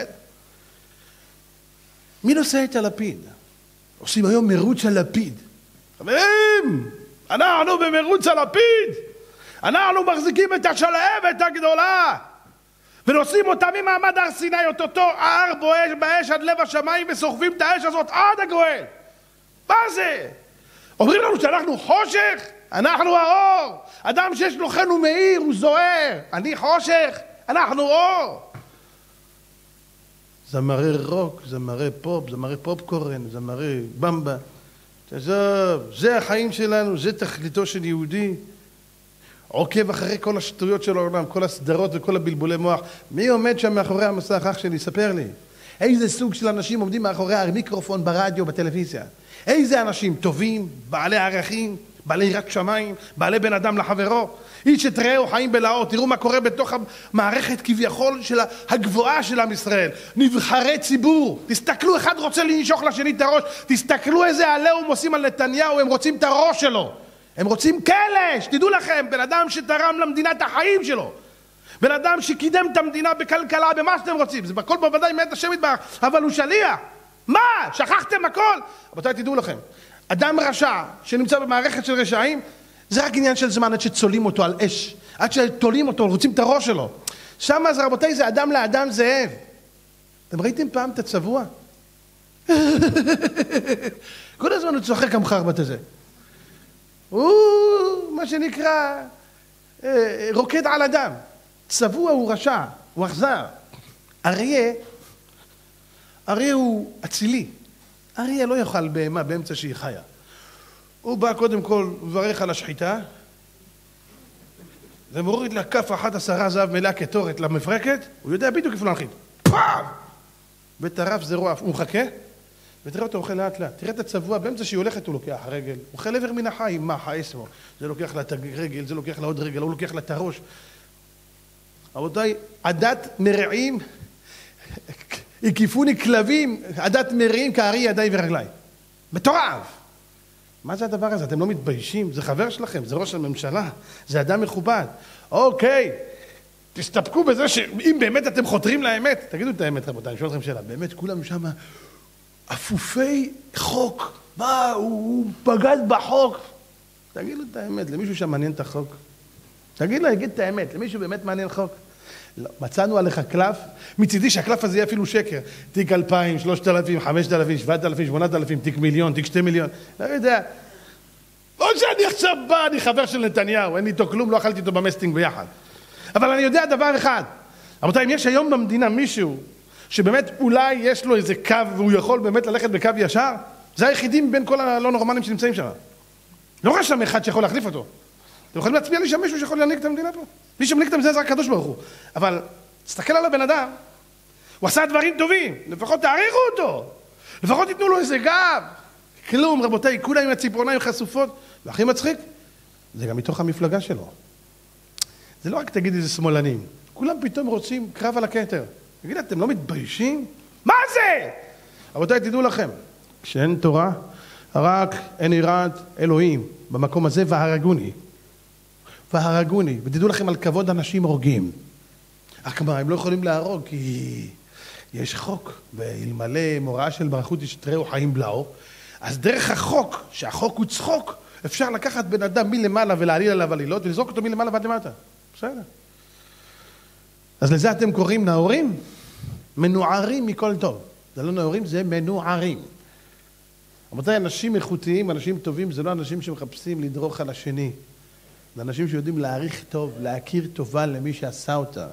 מי נושא את הלפיד? עושים היום מרוץ הלפיד. חברים, אנחנו במרוץ הלפיד. אנחנו מחזיקים את השלהבת הגדולה. ונושאים אותה ממעמד הר סיני, את אותו הר בועש באש עד לב השמיים, וסוחבים את האש הזאת עד הגואל. מה זה? אומרים לנו שאנחנו חושך? אנחנו האור. אדם שיש לו חן הוא מאיר, הוא זוהר. אני חושך, אנחנו אור. זמרי רוק, זמרי פופ, זמרי פופקורן, זמרי במבה. תעזוב, זה החיים שלנו, זה תכליתו של יהודי. עוקב אחרי כל השטויות של העולם, כל הסדרות וכל הבלבולי מוח. מי עומד שם מאחורי המסך? אח שלי, ספר לי. איזה סוג של אנשים עומדים מאחורי המיקרופון ברדיו, בטלוויזיה? איזה אנשים טובים, בעלי ערכים, בעלי יראת שמיים, בעלי בן אדם לחברו? איש את רעהו חיים בלעו. תראו מה קורה בתוך המערכת כביכול של הגבוהה של עם ישראל. נבחרי ציבור. תסתכלו, אחד רוצה לנשוך לשני את הראש. תסתכלו איזה עליהום עושים על נתניהו, הם רוצים את הראש שלו. הם רוצים קלש, תדעו לכם, בן אדם שתרם למדינה את החיים שלו. בן אדם שקידם את המדינה בכלכלה, במה שאתם רוצים. זה בכל בוודאי מת השם יתברך, אבל הוא שליח. מה? שכחתם הכל? רבותיי, תדעו לכם. אדם רשע שנמצא במערכת של רשעים, זה רק עניין של זמן עד שצולים אותו על אש. עד שתולים אותו, רוצים את הראש שלו. שם אז רבותיי זה אדם לאדם זאב. אתם ראיתם פעם את הצבוע? כל הזמן הוא צוחק המחרבת הזה. הוא מה שנקרא רוקד על אדם. צבוע הוא רשע, הוא אכזר. אריה, אריה הוא אצילי. אריה לא יאכל בהמה באמצע שהיא חיה. הוא בא קודם כל וברך על השחיטה, ומוריד לה כף אחת עשרה זהב מלאה כתורת למפרקת, הוא יודע בדיוק איפה להנחית. פאב! וטרף זרוע, הוא מחכה, ותראה אותו אוכל לאט לאט. תראה את הצבוע, באמצע שהיא הולכת הוא לוקח רגל. הוא אוכל עבר מן החיים, מה, חייסמו. זה לוקח לה את הרגל, זה לוקח לה עוד רגל, הוא לוקח לה את הראש. רבותיי, עדת מרעים, הקיפוני כלבים, עדת מרעים כארי ידיי ורגליי. מטורף! מה זה הדבר הזה? אתם לא מתביישים? זה חבר שלכם, זה ראש הממשלה, זה אדם מכובד. אוקיי, תסתפקו בזה שאם באמת אתם חותרים לאמת, תגידו את האמת רבותיי, אני שואל אתכם שאלה, באמת כולם שם אפופי חוק, מה, הוא, הוא בגד בחוק. תגידו את האמת, למישהו שם מעניין את החוק? תגיד לו, יגיד את האמת, למישהו באמת מעניין חוק? לא, מצאנו עליך קלף, מצידי שהקלף הזה יהיה אפילו שקר. תיק אלפיים, שלושת אלפים, חמשת אלפים, שבעת אלפים, שמונת אלפים, תיק מיליון, תיק שתי מיליון. לא יודע. לא שאני עכשיו בא, אני חבר של נתניהו, אין לי איתו כלום, לא אכלתי איתו במסטינג ביחד. אבל אני יודע דבר אחד. רבותיי, אם יש היום במדינה מישהו שבאמת אולי יש לו איזה קו והוא יכול באמת ללכת בקו ישר, זה היחידים בין כל הלא נורמלים שנמצאים שם. לא רשם אחד שיכול להחליף אותו. אתם יכולים להצביע לי שם מישהו שיכול להנהיג את המדינה פה? מי שמנהיג את המדינה זה רק הקדוש ברוך הוא. אבל תסתכל על הבן אדם, הוא עשה דברים טובים, לפחות תעריכו אותו. לפחות תיתנו לו איזה גב. כלום, רבותיי, כולם עם הציפורניים חשופות. והכי מצחיק, זה גם מתוך המפלגה שלו. זה לא רק תגיד איזה שמאלנים. כולם פתאום רוצים קרב על הכתר. תגיד, אתם לא מתביישים? מה זה? רבותיי, תדעו לכם, כשאין תורה, רק אין יראת אלוהים במקום הזה, והרגוני. והרגוני. ותדעו לכם על כבוד אנשים הורגים. רק מה, הם לא יכולים להרוג כי יש חוק. ואלמלא מוראה של ברכות ישתרעו חיים בלעו. אז דרך החוק, שהחוק הוא צחוק, אפשר לקחת בן אדם מלמעלה ולהעליל עליו עלילות ולזרוק אותו מלמעלה ועד למטה. בסדר. אז לזה אתם קוראים נאורים? מנוערים מכל טוב. זה לא נאורים, זה מנוערים. רבותיי, אנשים איכותיים, אנשים טובים, זה לא אנשים שמחפשים לדרוך על השני. זה אנשים שיודעים להעריך טוב, להכיר טובה למי שעשה אותה.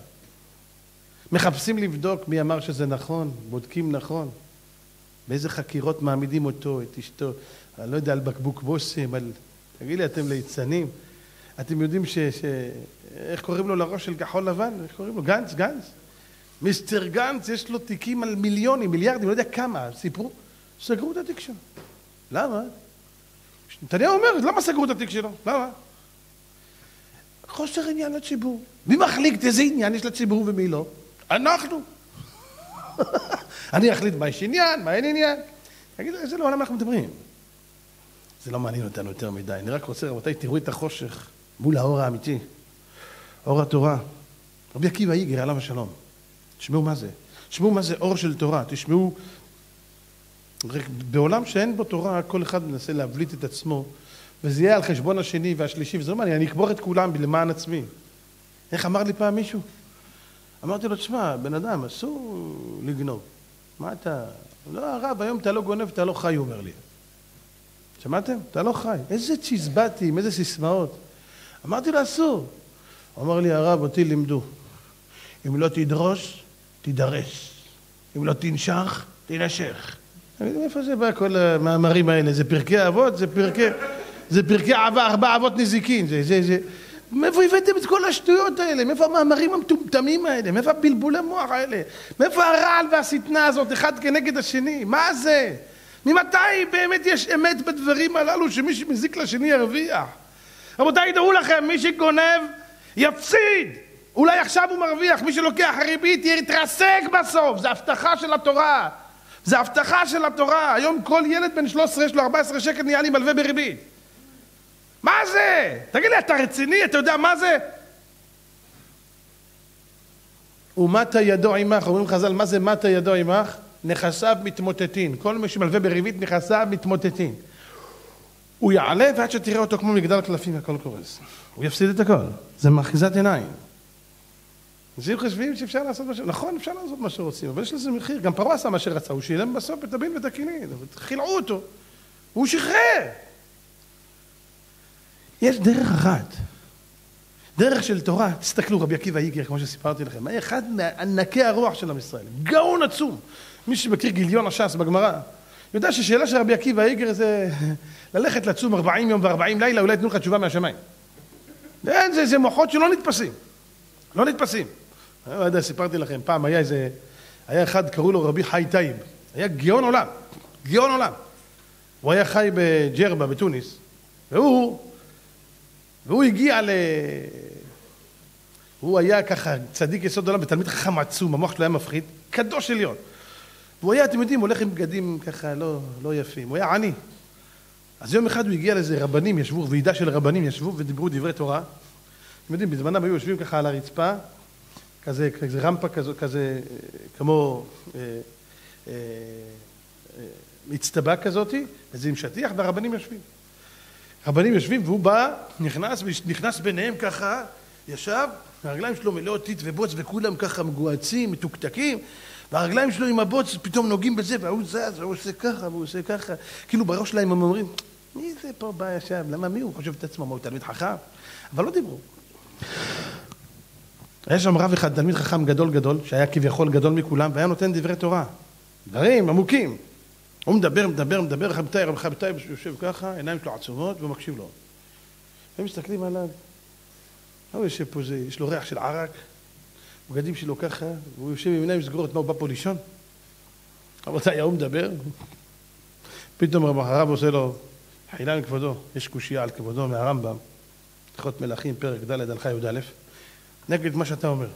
מחפשים לבדוק מי אמר שזה נכון, בודקים נכון. באיזה חקירות מעמידים אותו, את אשתו. אני לא יודע, על בקבוק בושם, על... תגיד לי, אתם ליצנים. אתם יודעים ש... ש... איך קוראים לו לראש של כחול לבן? איך קוראים לו? גנץ, גנץ. מיסטר גנץ, יש לו תיקים על מיליונים, מיליארדים, לא יודע כמה, סיפרו. סגרו את התיק שלו. למה? נתניהו אומר, למה סגרו את התיק שלו? למה? חוסר עניין לציבור. מי מחליט איזה עניין יש לציבור ומי לא? אנחנו. אני אחליט מה יש עניין, מה אין עניין. תגיד, איזה לעולם אנחנו מדברים? זה לא מעניין אותנו יותר מדי. אני רק רוצה, רבותיי, תראו את החושך מול האור האמיתי. אור התורה. רבי עקיבא איגר, עליו השלום. תשמעו מה זה. תשמעו מה זה אור של תורה. תשמעו, בעולם שאין בו תורה, כל אחד מנסה להבליט את עצמו, וזה יהיה על חשבון השני והשלישי, וזה לא מעניין, אני אקבור את כולם למען עצמי. איך אמר לי פעם מישהו? אמרתי לו, תשמע, בן אדם, אסור לגנוב. מה אתה? לא, הרב, היום אתה לא גונב, אתה לא חי, הוא אומר לי. שמעתם? אתה לא חי. איזה צ'יזבטים, איזה סיסמאות. אמרתי לו, אסור. הוא אמר לי, הרב, אותי לימדו. אם לא תדרוש, תדרש. אם לא תנשך, תנשך. אני יודע, איפה זה בא כל המאמרים האלה? זה פרקי אבות? זה פרקי... זה פרקי ארבע אבות נזיקין. זה, זה, זה... מאיפה הבאתם את כל השטויות האלה? מאיפה המאמרים המטומטמים האלה? מאיפה הבלבולי מוח האלה? מאיפה הרעל והשטנה הזאת, אחד כנגד השני? מה זה? ממתי באמת יש אמת בדברים הללו שמי שמזיק לשני ירוויח? רבותיי, דעו לכם, מי שגונב יפסיד. אולי עכשיו הוא מרוויח, מי שלוקח ריבית יתרסק בסוף. זה הבטחה של התורה. זה הבטחה של התורה. היום כל ילד בן שלוש עשרה יש לו ארבע עשרה שקל נהיה לי מלווה בריבית. מה זה? תגיד לי, אתה רציני? אתה יודע מה זה? ומטה ידו עמך, אומרים חז"ל, מה זה מטה ידו עמך? נכסיו מתמוטטין. כל מי שמלווה בריבית, נכסיו מתמוטטין. הוא יעלה ועד שתראה אותו כמו מגדל קלפים, הכל קורס. הוא יפסיד את הכל. זה מאחיזת עיניים. אנשים חושבים שאפשר לעשות משהו, נכון, אפשר לעשות מה שרוצים, אבל יש לזה מחיר. גם פרעה עשה מה שרצה, הוא שילם בסוף את הבין ואת הכינין, חילעו אותו. הוא שחרר. יש דרך אחת, דרך של תורה. תסתכלו, רבי עקיבא איגר, כמו שסיפרתי לכם, היה אחד מענקי הרוח של עם ישראל, גאון עצום. מי שמכיר גיליון הש"ס בגמרא, יודע ששאלה של רבי עקיבא איגר זה ללכת לצום ארבעים יום וארבעים לילה, אולי תנו לך תשובה מהשמיים. זה, זה מוחות שלא נתפסים, לא נתפסים. אני לא יודע, סיפרתי לכם, פעם היה איזה, היה אחד, קראו לו רבי חי טייב, היה גאון עולם, גאון עולם. הוא היה חי בג'רבה, בתוניס, והוא, והוא הגיע ל... הוא היה ככה צדיק יסוד עולם, ותלמיד חכם עצום, המוח שלו היה מפחיד, קדוש עליון. והוא היה, אתם יודעים, הולך עם בגדים ככה לא, לא יפים, הוא היה עני. אז יום אחד הוא הגיע לאיזה רבנים, ישבו, ועידה של רבנים ישבו ודיברו דברי תורה. אתם יודעים, בזמנם היו יושבים ככה על הרצפה, כזה, כזה רמפה כזה, כזה, כמו אה, אה, אה, מצטבה כזאת, וזה עם שטיח, והרבנים יושבים. רבנים יושבים, והוא בא, נכנס, נכנס ביניהם ככה, ישב, והרגליים שלו מלאות טיט ובוץ, וכולם ככה מגועצים, מתוקתקים, והרגליים שלו עם הבוץ פתאום נוגעים בזה, והוא זז, והוא עושה ככה, והוא עושה ככה. כאילו בראש שלהם הם אומרים, מי זה פה בא ישב? למה מי הוא חושב את עצמו? מה הוא תלמיד חכם? אבל לא דיברו. היה שם רב אחד, תלמיד חכם גדול גדול, שהיה כביכול גדול מכולם, והיה נותן דברי תורה. דברים עמוקים. הוא מדבר, מדבר, מדבר, רבי רבי חי טייב יושב ככה, עיניים שלו עצומות, והוא מקשיב לו. הם מסתכלים עליו. הוא יושב פה, זה, יש לו ריח של ערק, בגדים שלו ככה, והוא יושב עם עיניים סגורות, מה הוא בא פה לישון? רבותיי, הוא מדבר, פתאום הרב עושה לו, חילה מכבודו, יש קושייה על כבודו מהרמב"ם, הלכות מלכים, פרק ד' הלכה י"א, נגד מה שאתה אומר.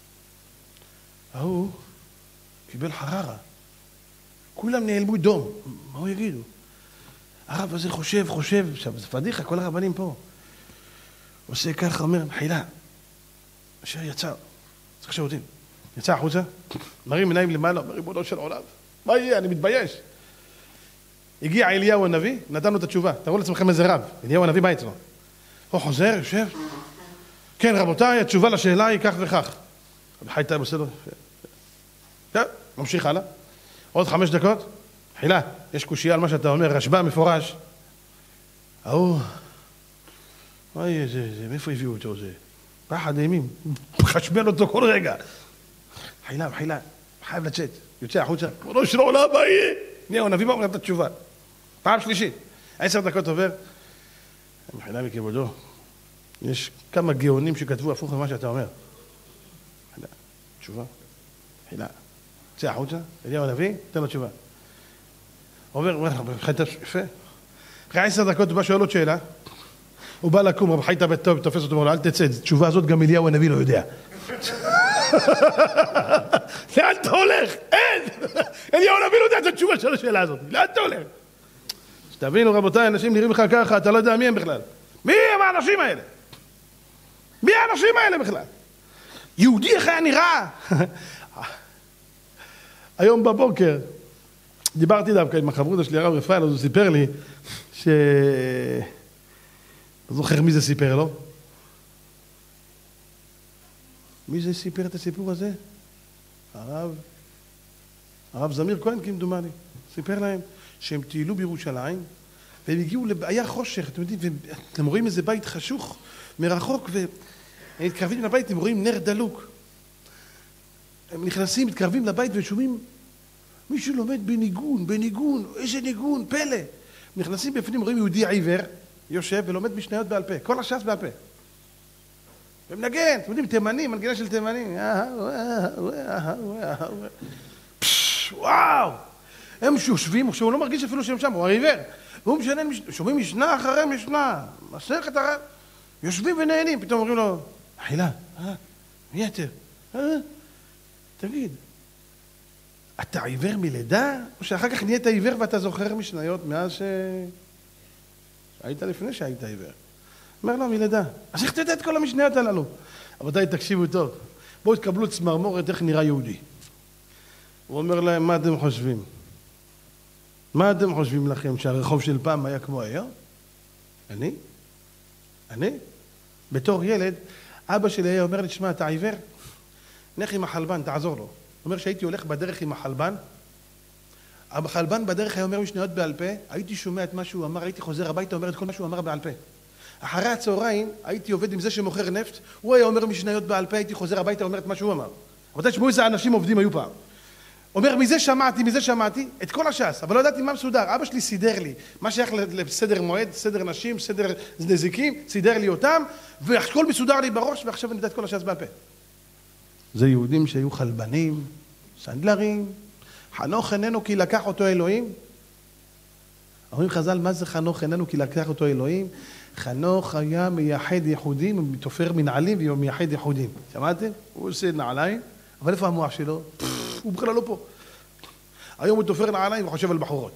ההוא קיבל חררה, כולם נעלמו דום, מה הוא יגידו? הרב הזה חושב, חושב, עכשיו זה פדיחה, כל הרבנים פה. עושה ככה, אומר, חילה, אשר יצא, צריך שירותים, יצא החוצה, מרים עיניים למעלה, ריבונו של עולם, מה יהיה? אני מתבייש. הגיע אליהו הנביא, נתנו את התשובה, תראו לעצמכם איזה רב, אליהו הנביא, מה אצלו? הוא חוזר, יושב, כן רבותיי, התשובה לשאלה היא כך וכך. רבי חי טייב עושה לו, כן, ממשיך הלאה, עוד חמש דקות, חילה, יש קושייה על מה שאתה אומר, רשב"א מפורש, ההוא, מה יהיה זה, זה, מאיפה הביאו אותו זה? פחד אימים, חשבן אותו כל רגע. חילה, חילה, חייב לצאת, יוצא החוצה, כבודו של העולם, מה יהיה? נהיה, הנביא בא אומר את התשובה. פעם שלישית, עשר דקות עובר, חילה מכבודו, יש כמה גאונים שכתבו הפוך ממה שאתה אומר. חילה, תשובה. חילה. צא החוצה, אליהו הנביא, תן לו תשובה. עובר, אומר, יפה. אחרי עשר דקות הוא בא שואל עוד שאלה. הוא בא לקום, רב חי תבט טוב, תופס אותו, אל תצא, תשובה הזאת גם אליהו הנביא לא יודע. לאן אתה הולך? אין! אליהו הנביא לא יודע את התשובה של השאלה הזאת. לאן אתה הולך? שתבינו רבותיי, אנשים נראים לך ככה, אתה לא יודע מי הם בכלל. מי הם האנשים האלה? מי האנשים האלה בכלל? יהודי איך היה נראה? היום בבוקר דיברתי דווקא עם החברותא שלי הרב רפאל, אז הוא סיפר לי ש... אתה זוכר מי זה סיפר לו? מי זה סיפר את הסיפור הזה? הרב, הרב זמיר כהן כמדומני, סיפר להם שהם טיילו בירושלים והם הגיעו לבעיה חושך, אתם יודעים, ואתם רואים איזה בית חשוך מרחוק והם מתקרבים לבית, הם רואים נר דלוק. הם נכנסים, מתקרבים לבית ושומעים מישהו לומד בניגון, בניגון, איזה ניגון, פלא. נכנסים בפנים, רואים יהודי עיוור, יושב ולומד משניות בעל פה, כל הש"ס בעל פה. ומנגן, אתם יודעים, תימנים, מנגינה של תימנים. וואו! הם שושבים, כשהוא לא מרגיש אפילו שהם שם, הוא עיוור. והוא משנה, שומעים משנה אחרי משנה, מסכת הרב, יושבים ונהנים, פתאום אומרים לו, חילה, מי אתה? תגיד, אתה עיוור מלידה? או שאחר כך נהיית עיוור ואתה זוכר משניות מאז ש... שהיית לפני שהיית עיוור? אומר לו, מלידה. אז איך תדע את כל המשניות הללו? רבותיי, תקשיבו טוב. בואו תקבלו צמרמורת איך נראה יהודי. הוא אומר להם, מה אתם חושבים? מה אתם חושבים לכם שהרחוב של פעם היה כמו היום? אני? אני? בתור ילד, אבא שלי היה אומר לי, תשמע, אתה עיוור? נלך עם החלבן, תעזור לו. הוא אומר שהייתי הולך בדרך עם החלבן, החלבן בדרך היה אומר משניות בעל פה, הייתי שומע את מה שהוא אמר, הייתי חוזר הביתה, אומר את כל מה שהוא אמר בעל פה. אחרי הצהריים הייתי עובד עם זה שמוכר נפט, הוא היה אומר משניות בעל פה, הייתי חוזר הביתה, אומר את מה שהוא אמר. אבל תשמעו איזה אנשים עובדים היו פעם. אומר, מזה שמעתי, מזה שמעתי, את כל הש"ס, אבל לא ידעתי מה מסודר. אבא שלי סידר לי, מה שייך לסדר מועד, סדר נשים, סדר נזיקים, סידר לי אותם, והכל מסודר לי בראש, ועכשיו אני יודע את כל הש"ס בעל פה. זה יהודים שהיו חלבנים, סנדלרים, חנוך איננו כי לקח אותו אלוהים. אומרים חז"ל, מה זה חנוך איננו כי לקח אותו אלוהים? חנוך היה מייחד יחודים, הוא תופר מנעלים והוא מייחד יחודים. שמעתם? הוא עושה נעליים, אבל איפה המוח שלו? הוא בכלל לא פה. היום הוא תופר נעליים וחושב על בחורות.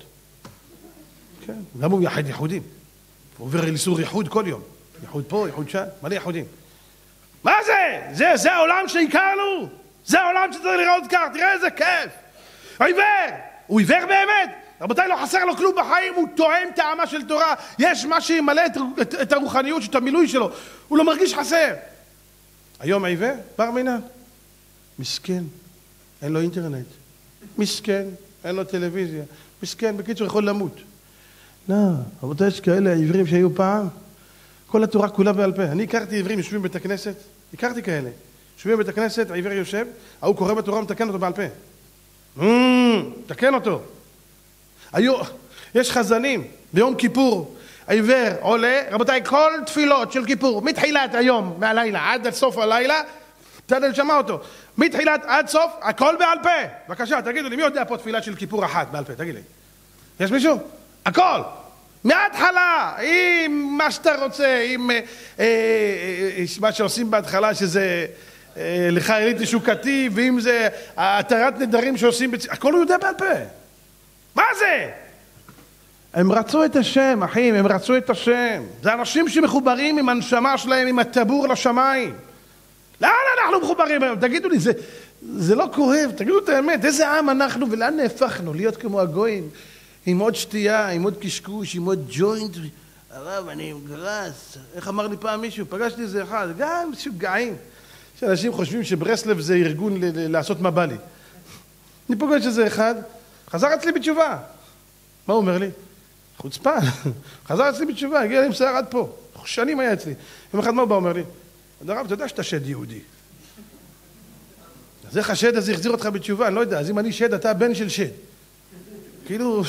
כן, גם הוא מייחד יחודים. הוא עובר איסור ייחוד כל יום. ייחוד פה, ייחוד שם, מלא ייחודים. מה זה? זה, זה העולם שהכרנו. זה העולם שצריך לראות כך, תראה איזה כיף. עיוור! הוא עיוור באמת? רבותיי, לא חסר לו כלום בחיים, הוא תואם טעמה של תורה. יש מה שימלא את, את, את הרוחניות, את המילוי שלו. הוא לא מרגיש חסר. היום עיוור, בר מינן. מסכן, אין לו אינטרנט. מסכן, אין לו טלוויזיה. מסכן, בקיצור יכול למות. לא, רבותיי, יש כאלה עיוורים שהיו פעם, כל התורה כולה בעל פה. אני הכרתי עיוורים, יושבים בבית הכנסת, הכרתי כאלה. יושבים בבית הכנסת, העיוור יושב, ההוא קורא בתורה ומתקן אותו בעל פה. תקן אותו. היו, יש חזנים ביום כיפור, העיוור עולה, רבותיי, כל תפילות של כיפור, מתחילת היום, מהלילה, עד סוף הלילה, תדל שמע אותו, מתחילת עד סוף, הכל בעל פה. בבקשה, תגידו לי, מי יודע פה תפילה של כיפור אחת בעל פה? תגיד לי. יש מישהו? הכל. מההתחלה, עם מה שאתה רוצה, עם אה, אה, מה שעושים בהתחלה, שזה אה, לך אליתי שוקתי, ואם זה התרת נדרים שעושים, בצ... הכל הוא יודע בעל פה. מה זה? הם רצו את השם, אחים, הם רצו את השם. זה אנשים שמחוברים עם הנשמה שלהם, עם הטבור לשמיים. לאן אנחנו מחוברים? תגידו לי, זה, זה לא כואב, תגידו את האמת, איזה עם אנחנו ולאן נהפכנו? להיות כמו הגויים, עם עוד שתייה, עם עוד קשקוש, עם עוד ג'וינט. הרב, אני עם גרס. איך אמר לי פעם מישהו? פגשתי איזה אחד, גם משוגעים. שאנשים חושבים שברסלב זה ארגון ל- לעשות מה בא לי. אני פוגש איזה אחד, חזר אצלי בתשובה. מה הוא אומר לי? חוצפה. חזר אצלי בתשובה, הגיע לי עם שיער עד פה. שנים היה אצלי. יום אחד מה הוא בא אומר לי? הרב, אתה יודע שאתה שד יהודי. אז איך השד הזה יחזיר אותך בתשובה? אני לא יודע. אז אם אני שד, אתה בן של שד. כאילו,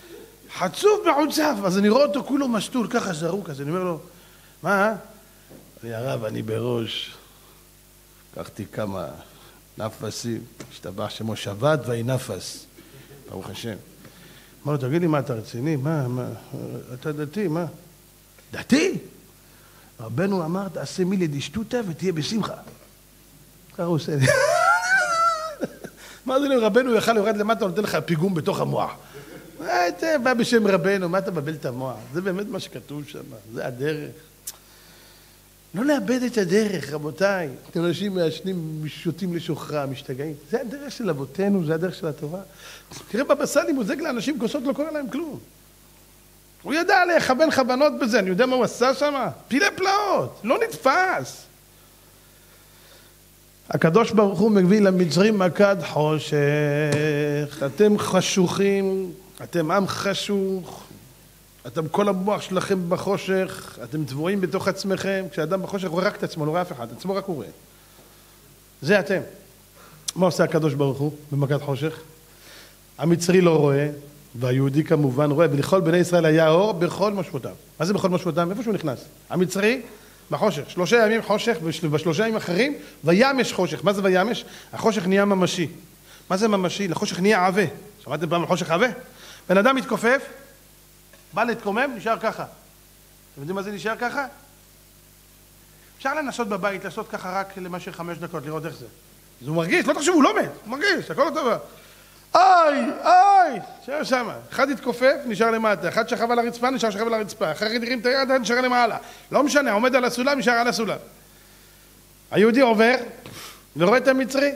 חצוף בחוצף. אז אני רואה אותו כולו משתול, ככה זרוק. אז אני אומר לו, מה? אני הרב, אני בראש, לקחתי כמה נפסים, השתבח שמו שבת ואי נפס, ברוך השם. אמר לו, תגיד לי, מה אתה רציני? מה, מה, אתה דתי, מה? דתי? רבנו אמר, תעשה מילי דשטוטה ותהיה בשמחה. ככה הוא עושה לי. מה זה לי, רבנו יכל יורד למטה, נותן לך פיגום בתוך המוח. אתה בא בשם רבנו, מה אתה מבלבל את המוח? זה באמת מה שכתוב שם, זה הדרך. לא לאבד את הדרך, רבותיי. אנשים מעשנים, שותים לשוחרה, משתגעים. זה הדרך של אבותינו, זה הדרך של התורה. תראה, בבא סאלי מוזג לאנשים כוסות, לא קורה להם כלום. הוא ידע לכוון כוונות בזה, אני יודע מה הוא עשה שם? פילי פלאות, לא נתפס. הקדוש ברוך הוא מביא למצרים מכת חושך, אתם חשוכים, אתם עם חשוך, אתם כל המוח שלכם בחושך, אתם טבועים בתוך עצמכם, כשאדם בחושך רואה רק את עצמו, לא רואה אף אחד, עצמו רק הוא רואה. זה אתם. מה עושה הקדוש ברוך הוא במכת חושך? המצרי לא רואה, והיהודי כמובן רואה, ולכל בני ישראל היה אור בכל משמעותם. מה זה בכל משמעותם? איפה שהוא נכנס? המצרי בחושך, שלושה ימים חושך, ובשלושה ימים אחרים, וימש חושך. מה זה וימש? החושך נהיה ממשי. מה זה ממשי? לחושך נהיה עווה. שמעתם פעם על חושך עווה? בן אדם מתכופף, בא להתקומם, נשאר ככה. אתם יודעים מה זה נשאר ככה? אפשר לנסות בבית, לעשות ככה רק למשך חמש דקות, לראות איך זה. אז הוא מרגיש, לא תחשבו, הוא לא מת, הוא מרגיש, הכל לא טובה. איי, איי, נשאר שמה. אחד התכופף, נשאר למטה. אחד שכב על הרצפה, נשאר שכב על הרצפה. אחרי הרים את היד, נשאר למעלה. לא משנה, עומד על הסולם, נשאר על הסולם. היהודי עובר, ורואה את המצרי.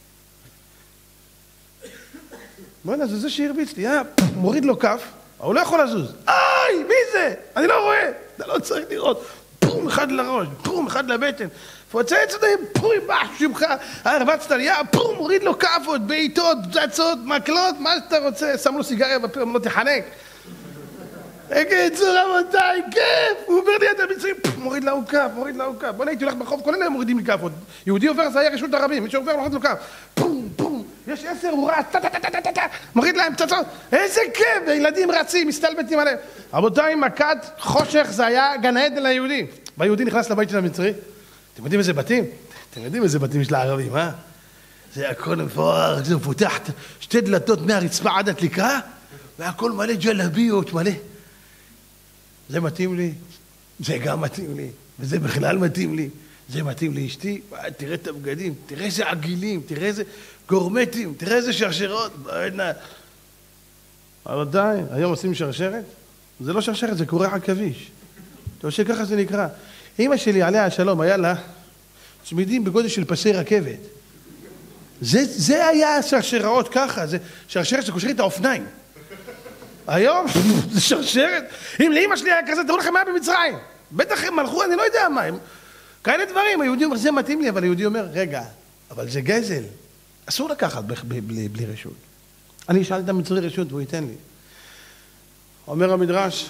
בוא'נה, זה זה שהרביץ לי, אה, מוריד לו כף, הוא לא יכול לזוז. איי, מי זה? אני לא רואה. אתה לא צריך לראות. פום אחד לראש, פום אחד לבטן. פוצץ אותם, פום, בח, שמך, הרבצת לי, פום, מוריד לו כאפות, בעיטות, פצצות, מקלות, מה שאתה רוצה, שם לו סיגריה בפה, לא תחנק. בקיצור, רבותיי, כיף! הוא עובר ליד המצרים, מוריד לו כף, מוריד לו כף. בוא הייתי הולך ברחוב, כל אלה מורידים לי כאפות. יהודי עובר, זה היה רשות הרבים, מי שעובר, מוריד לו כף. פום, פום, יש עשר, הוא רץ, טה, טה, טה, טה, טה, טה, מוריד להם פצצות. איזה כיף! הילדים רצים, מסתלבטים עליהם. רבותיי, מכת חושך זה היה גן עדן ליהודי. והיהודי נכנס לבית של המצרי. אתם יודעים איזה בתים? אתם יודעים איזה בתים יש לערבים, אה? זה הכל מפואר, זה מפותח, שתי דלתות מהרצפה עד התקרה, והכל מלא ג'לביות, מלא. זה מתאים לי, זה גם מתאים לי, וזה בכלל מתאים לי, זה מתאים לאשתי, תראה את הבגדים, תראה איזה עגילים, תראה איזה גורמטים, תראה איזה שרשרות, רבותיי, היום עושים שרשרת? זה לא שרשרת, זה קורח עכביש. אתה חושב ככה זה נקרא. אמא שלי עליה השלום, היה לה צמידים בגודל של פסי רכבת. זה, זה היה שרשרות ככה, זה שרשרת שקושרים את האופניים. היום זה שרשרת. אם לאמא שלי היה כזה, תראו לכם מה היה במצרים. בטח הם מלכו, אני לא יודע מה הם. כאלה דברים, היהודי אומר, זה מתאים לי, אבל היהודי אומר, רגע, אבל זה גזל. אסור לקחת בלי, בלי, בלי רשות. אני אשאל את המצרי רשות והוא ייתן לי. אומר המדרש,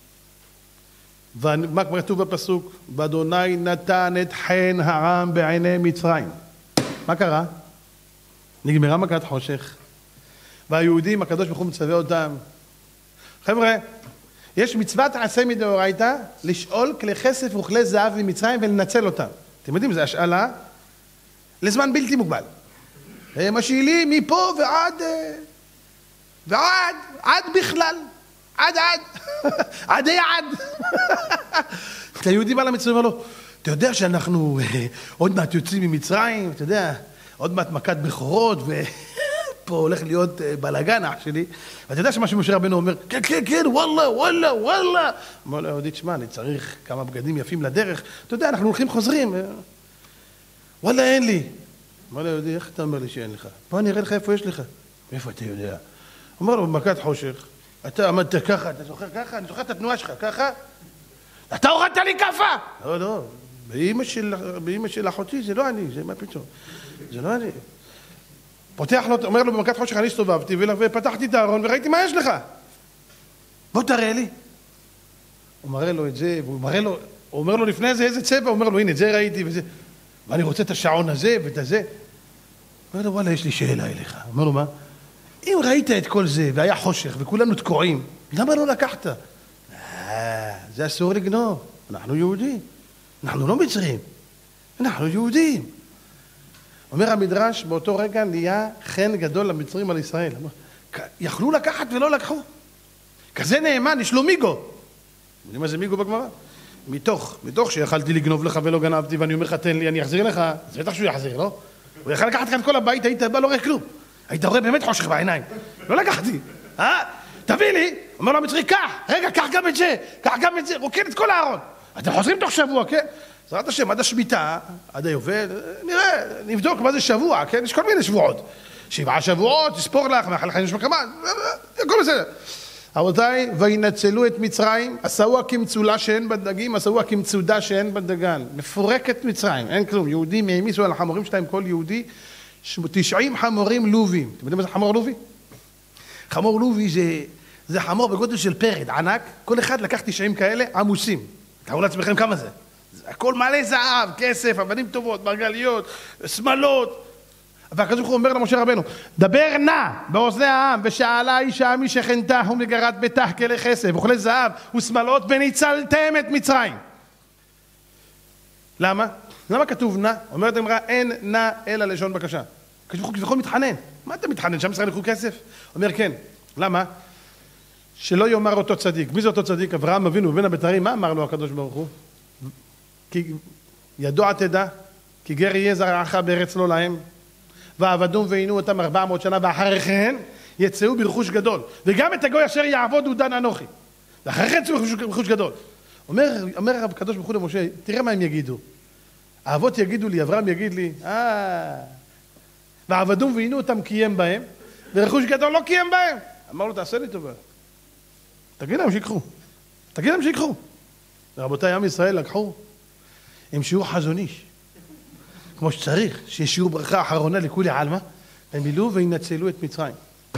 ומה כתוב בפסוק? ואדוני נתן את חן העם בעיני מצרים. מה קרה? נגמרה מכת חושך. והיהודים, הקדוש ברוך הוא מצווה אותם. חבר'ה, יש מצוות עשה מדאורייתא לשאול כלי כסף וכלי זהב ממצרים ולנצל אותם. אתם יודעים, זה השאלה לזמן בלתי מוגבל. משאילים מפה ועד, ועד, עד בכלל. עד עד, עד עד. היהודי בא למצרים ואומר לו, אתה יודע שאנחנו עוד מעט יוצאים ממצרים, אתה יודע, עוד מעט מכת בכורות, ופה הולך להיות בלגן אח שלי, ואתה יודע שמה שמשה רבנו אומר, כן, כן, כן, וואלה, וואלה, וואלה. אמר לו, יהודי, תשמע, אני צריך כמה בגדים יפים לדרך, אתה יודע, אנחנו הולכים חוזרים. וואלה, אין לי. אמר לו, יהודי, איך אתה אומר לי שאין לך? בוא אני אראה לך איפה יש לך. איפה אתה יודע? אמר לו, במכת חושך, אתה עמדת ככה, אתה זוכר ככה? אני זוכר את התנועה שלך, ככה? אתה הורדת לי כפה! לא, לא, באמא של, באמא של אחותי זה לא אני, זה מה פתאום? זה לא אני. פותח לו, אומר לו במכת חושך, אני הסתובבתי ופתחתי את הארון וראיתי מה יש לך. בוא תראה לי. הוא מראה לו את זה, והוא מראה לו, הוא אומר לו לפני זה איזה צבע, הוא אומר לו הנה את זה ראיתי וזה, ואני רוצה את השעון הזה ואת הזה. הוא אומר לו וואלה יש לי שאלה אליך. הוא אומר לו מה? אם ראית את כל זה והיה חושך וכולנו תקועים, למה לא לקחת? אה, זה אסור לגנוב, אנחנו יהודים. אנחנו לא מצרים, אנחנו יהודים. אומר המדרש, באותו רגע נהיה חן גדול למצרים על ישראל. יכלו לקחת ולא לקחו. כזה נאמן, יש לו מיגו. יודעים מה זה מיגו בגמרא? מתוך, מתוך שיכלתי לגנוב לך ולא גנבתי, ואני אומר לך, תן לי, אני אחזיר לך. זה בטח שהוא יחזיר, לא? הוא יכל לקחת כאן כל הבית, היית בא, לא רואה כלום. היית רואה באמת חושך בעיניים. לא לקחתי. אה? תביא לי. אומר לו המצרי, קח. רגע, קח גם את זה. קח גם את זה. רוקן את כל הארון. אתם חוזרים תוך שבוע, כן? בעזרת השם, עד השמיטה, עד היובל, נראה, נבדוק מה זה שבוע, כן? יש כל מיני שבועות. שבעה שבועות, תספור לך, מאחל לך נשמע כמה, הכל בסדר. רבותיי, וינצלו את מצרים, עשו כמצולה שאין בדגים, עשו כמצודה שאין בדגן. מפורק את מצרים, אין כלום. יהודים העמיסו על החמורים שלהם, כל יהודי, תשעים חמורים לובים. אתם יודעים מה זה חמור לובי? חמור לובי זה, זה חמור בגודל של פרד, ענק. כל אחד לקח תשעים כאלה, עמוסים. תראו לעצמכם כמה זה. הכל מלא זהב, כסף, אבנים טובות, מרגליות, שמלות. והקדוש ברוך הוא אומר למשה רבנו, דבר נא באוזני העם, ושאלה אישה מי שכנתה ומגרת ביתה כלי כסף וכלי זהב ושמלות, וניצלתם את מצרים. למה? למה כתוב נא? אומרת אמרה, אין נא אלא לשון בקשה. הקדוש ברוך הוא כביכול מתחנן. מה אתה מתחנן? שם ישראל יקחו כסף? אומר כן. למה? שלא יאמר אותו צדיק. מי זה אותו צדיק? אברהם אבינו בבין הבתרים, מה אמר לו הקדוש ברוך הוא? כי ידוע תדע, כי גר יהיה זרעך בארץ לא להם, ועבדום ועינו אותם ארבע מאות שנה, ואחרי כן יצאו ברכוש גדול. וגם את הגוי אשר יעבוד הוא דן אנוכי. ואחרי כן יצאו ברכוש גדול. אומר, אומר הרב הקדוש ברוך הוא למשה, תראה מה הם יגידו. האבות יגידו לי, אברהם יגיד לי, אה, ועבדום ועינו אותם קיים בהם, ורכוש גדול לא קיים בהם. אמר לו, תעשה לי טובה. תגיד להם שיקחו. תגיד להם שיקחו. ורבותיי, עם ישראל לקחו. עם שיעור חזוניש, כמו שצריך, שיש שיעור ברכה אחרונה לכולי עלמא, הם מילאו וינצלו את מצרים.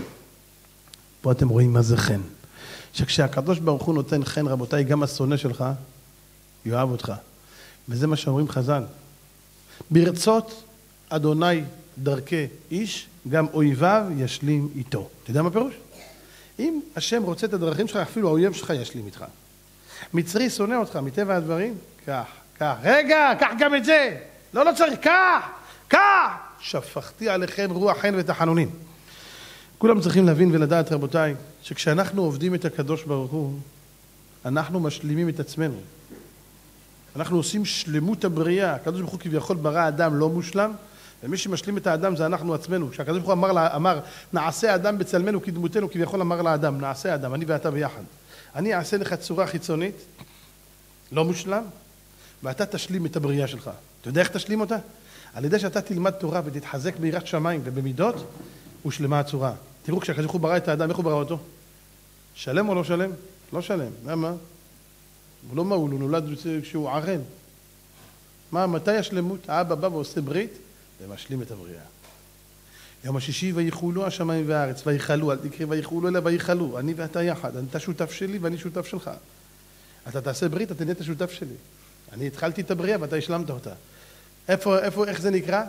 פה אתם רואים מה זה חן. שכשהקדוש ברוך הוא נותן חן, רבותיי, גם השונא שלך יאהב אותך. וזה מה שאומרים חז"ל. ברצות אדוני דרכי איש, גם אויביו ישלים איתו. אתה יודע מה פירוש? אם השם רוצה את הדרכים שלך, אפילו האויב שלך ישלים איתך. מצרי שונא אותך, מטבע הדברים, כך. כך, רגע, קח גם את זה. לא, לא צריך, קח, קח. שפכתי עליכם רוח חן ותחנונים. כולם צריכים להבין ולדעת, רבותיי, שכשאנחנו עובדים את הקדוש ברוך הוא, אנחנו משלימים את עצמנו. אנחנו עושים שלמות הבריאה. הקדוש ברוך הוא כביכול ברא אדם לא מושלם, ומי שמשלים את האדם זה אנחנו עצמנו. כשהקדוש ברוך הוא אמר, אמר, נעשה אדם בצלמנו כדמותנו, כביכול אמר לאדם, נעשה אדם, אני ואתה ביחד. אני אעשה לך צורה חיצונית, לא מושלם, ואתה תשלים את הבריאה שלך. אתה יודע איך תשלים אותה? על ידי שאתה תלמד תורה ותתחזק ביראת שמיים ובמידות, הוא שלמה הצורה. תראו, כשהקדוש ברוך הוא ברא את האדם, איך הוא ברא אותו? שלם או לא שלם? לא שלם. למה? הוא לא מעול, הוא נולד כשהוא ערל. מה, מתי השלמות? האבא בא ועושה ברית ומשלים את הבריאה. יום השישי ויחולו השמיים והארץ, ויחלו, אל תקריא ויחולו אלא ויחלו. אני ואתה יחד, אתה שותף שלי ואני שותף שלך. אתה תעשה ברית, אתה נהיית השותף שלי. אני התחלתי את הבריאה ואתה השלמת אותה. איפה, איפה, איך זה נקרא?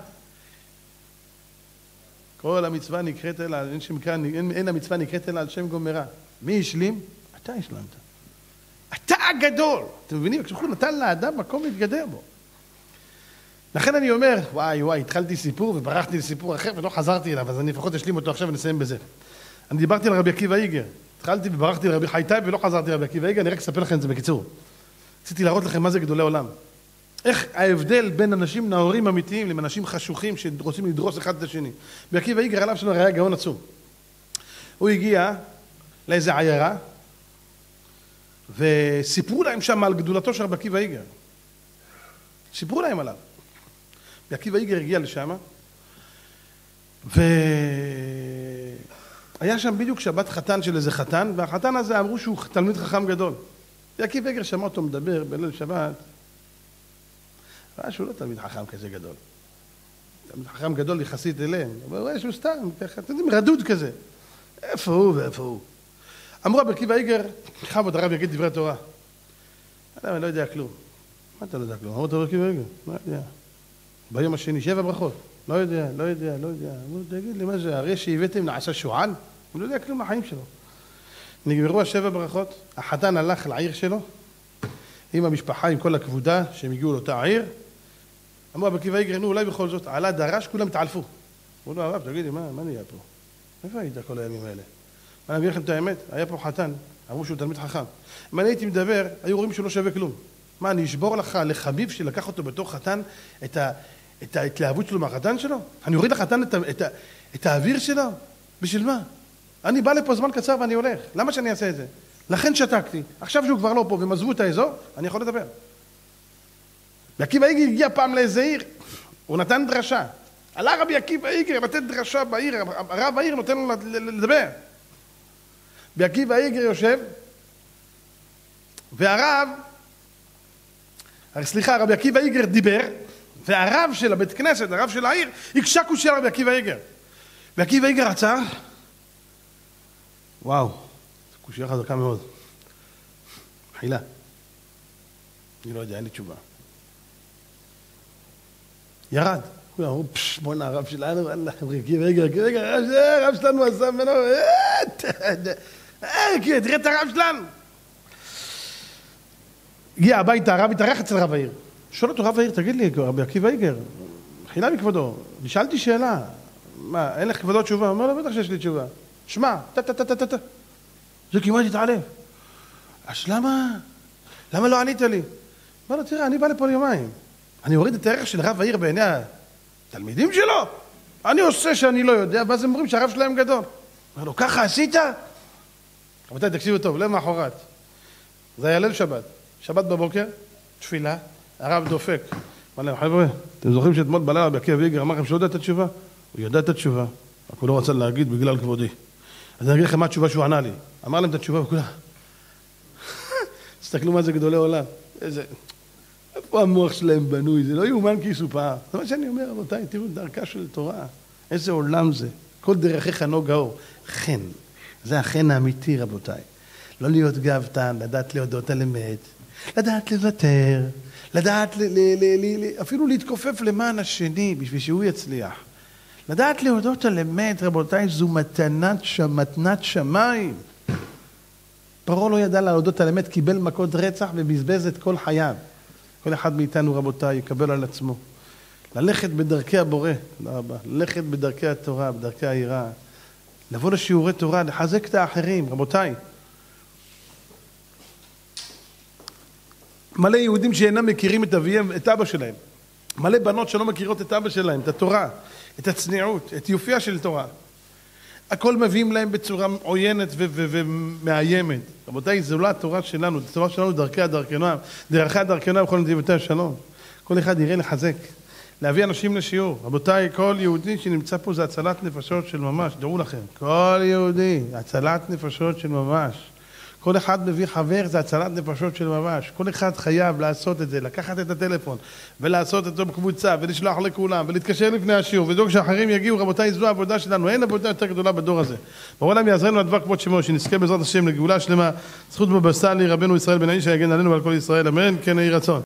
כל המצווה נקראת אלא, אין, שמקרא, אין, אין המצווה נקראת אלא על שם גומרה. מי השלים? אתה השלמת. אתה הגדול. אתם מבינים? כשהוא נתן לאדם מקום להתגדר בו. לכן אני אומר, וואי וואי, התחלתי סיפור וברחתי לסיפור אחר ולא חזרתי אליו, אז אני לפחות אשלים אותו עכשיו ונסיים בזה. אני דיברתי על רבי עקיבא איגר. התחלתי וברחתי לרבי חייטאי ולא חזרתי לרבי עקיבא איגר, אני רק אספר לכם את זה בקיצור. רציתי להראות לכם מה זה גדולי עולם. איך ההבדל בין אנשים נאורים אמיתיים לבין אנשים חשוכים שרוצים לדרוס אחד את השני. רבי עקיבא איגר עליו שלו היה גאון עצום. הוא הגיע לאיזה עיירה, וסיפרו להם שם על גדולתו של רבי עקיבא איגר. סיפרו להם עליו. רבי עקיבא איגר הגיע לשם, והיה שם בדיוק שבת חתן של איזה חתן, והחתן הזה אמרו שהוא תלמיד חכם גדול. רבי עקיבא איגר שמע אותו מדבר בליל שבת, ראה שהוא לא תלמיד חכם כזה גדול. תלמיד חכם גדול יחסית אליהם. הוא רואה שהוא סתם, אתם יודעים, רדוד כזה. איפה הוא ואיפה הוא? אמרו רבי עקיבא איגר, בכבוד הרב יגיד דברי תורה. אני לא יודע כלום. מה אתה לא יודע כלום? אמרו רבי עקיבא איגר, לא יודע. ביום השני, שבע ברכות. לא יודע, לא יודע, לא יודע. אמרו, תגיד לי, מה זה? הרי שהבאתם נעשה שועל? הוא לא יודע כלום מהחיים שלו. נגמרו השבע ברכות, החתן הלך לעיר שלו, עם המשפחה, עם כל הכבודה, שהם הגיעו לאותה עיר. אמרו, רבי עקיבא איגר, נו, אולי בכל זאת, עלה דרש, כולם התעלפו. אמרו לו, הרב, תגידי, מה, מה נהיה פה? איפה היית כל הימים האלה? אני אגיד לכם את האמת, היה פה חתן, אמרו שהוא תלמיד חכם. אם אני הייתי מדבר, היו רואים שהוא לא שווה כלום. מה, אני אשבור לך לחביב שלקח אותו בתור חתן את, ה, את ההתלהבות שלו מהחתן שלו? אני אוריד לחתן את, את, את האוויר שלו? בשביל מה? אני בא לפה זמן קצר ואני הולך. למה שאני אעשה את זה? לכן שתקתי. עכשיו שהוא כבר לא פה והם עזבו את האזור, אני יכול לדבר. רבי עקיבא איגר הגיע פעם לאיזה עיר, הוא נתן דרשה. עלה רבי עקיבא איגר לתת דרשה בעיר, הרב העיר נותן לו לדבר. רבי עקיבא איגר יושב, והרב, סליחה, רבי עקיבא איגר דיבר, והרב של הבית כנסת, הרב של העיר, הקשה קושיה רבי עקיבא איגר. רבי עקיבא איגר עצר, וואו, קושיה חזקה מאוד. חילה. אני לא יודע, אין לי תשובה. ירד. הוא אמרו, פש, בוא נה, הרב שלנו, רבי עקיבא איגר, רגע, רגע, הרב שלנו עשה ממנו, תראה את הרב שלנו. הגיע הביתה, הרב התארח אצל רב העיר. שואל אותו רב העיר, תגיד לי, רבי עקיבא איגר, חילה מכבודו, נשאלתי שאלה, מה, אין לך כבודו תשובה? הוא אומר לו, בטח שיש לי תשובה. שמע, טה-טה-טה-טה-טה. זה כמעט התעלם. אז למה? למה לא ענית לי? אומר לו, תראה, אני בא לפה ליומיים. אני אוריד את הערך של רב העיר בעיני התלמידים שלו? אני עושה שאני לא יודע, ואז הם אומרים שהרב שלהם גדול. אומר לו, ככה עשית? רבותיי, תקשיבו טוב, לא מאחורת. זה היה ליל שבת. שבת בבוקר, תפילה, הרב דופק. אמר להם, חבר'ה, אתם זוכרים שאתמול בלילה רבי עקיבא איגר אמר לכם שהוא יודע את התשובה? הוא ידע את התשובה, רק הוא לא רצה להגיד בגלל כבודי. אז אני אגיד לכם מה התשובה שהוא ענה לי. אמר להם את התשובה וכולם. תסתכלו מה זה גדולי עולם. איזה... איפה המוח שלהם בנוי? זה לא יאומן כי יסופר. זה מה שאני אומר, רבותיי, תראו דרכה של תורה. איזה עולם זה. כל דרכיך נוגה אור. חן. זה החן האמיתי, רבותיי. לא להיות גאוותן, לדעת להודות על אמת, לדעת לוותר, לדעת ל- ל- ל- ל- אפילו להתכופף למען השני בשביל שהוא יצליח. לדעת להודות על אמת, רבותיי, זו מתנת, מתנת שמיים. פרעה לא ידע להודות על אמת, קיבל מכות רצח ובזבז את כל חייו. כל אחד מאיתנו, רבותיי, יקבל על עצמו. ללכת בדרכי הבורא, תודה רבה, ללכת בדרכי התורה, בדרכי היראה, לבוא לשיעורי תורה, לחזק את האחרים, רבותיי. מלא יהודים שאינם מכירים את אביהם, את אבא שלהם. מלא בנות שלא מכירות את אבא שלהם, את התורה, את הצניעות, את יופייה של תורה. הכל מביאים להם בצורה עוינת ומאיימת. רבותיי, זו לא התורה שלנו, התורה שלנו דרכיה דרכנם, דרכיה דרכנם בכל נתיבותיה שלום. כל אחד יראה לחזק, להביא אנשים לשיעור. רבותיי, כל יהודי שנמצא פה זה הצלת נפשות של ממש, דעו לכם. כל יהודי, הצלת נפשות של ממש. כל אחד מביא חבר, זה הצלת נפשות של ממש. כל אחד חייב לעשות את זה, לקחת את הטלפון ולעשות את זה בקבוצה ולשלוח לכולם ולהתקשר לפני השיעור ולדאוג שאחרים יגיעו. רבותיי, זו העבודה שלנו, אין עבודה יותר גדולה בדור הזה. בעולם יעזרנו לדבר כמות שמו, שנזכה בעזרת השם לגאולה שלמה, זכות בבשר לי רבנו ישראל בן האיש, שיגן עלינו ועל כל ישראל, אמן, כן יהי רצון.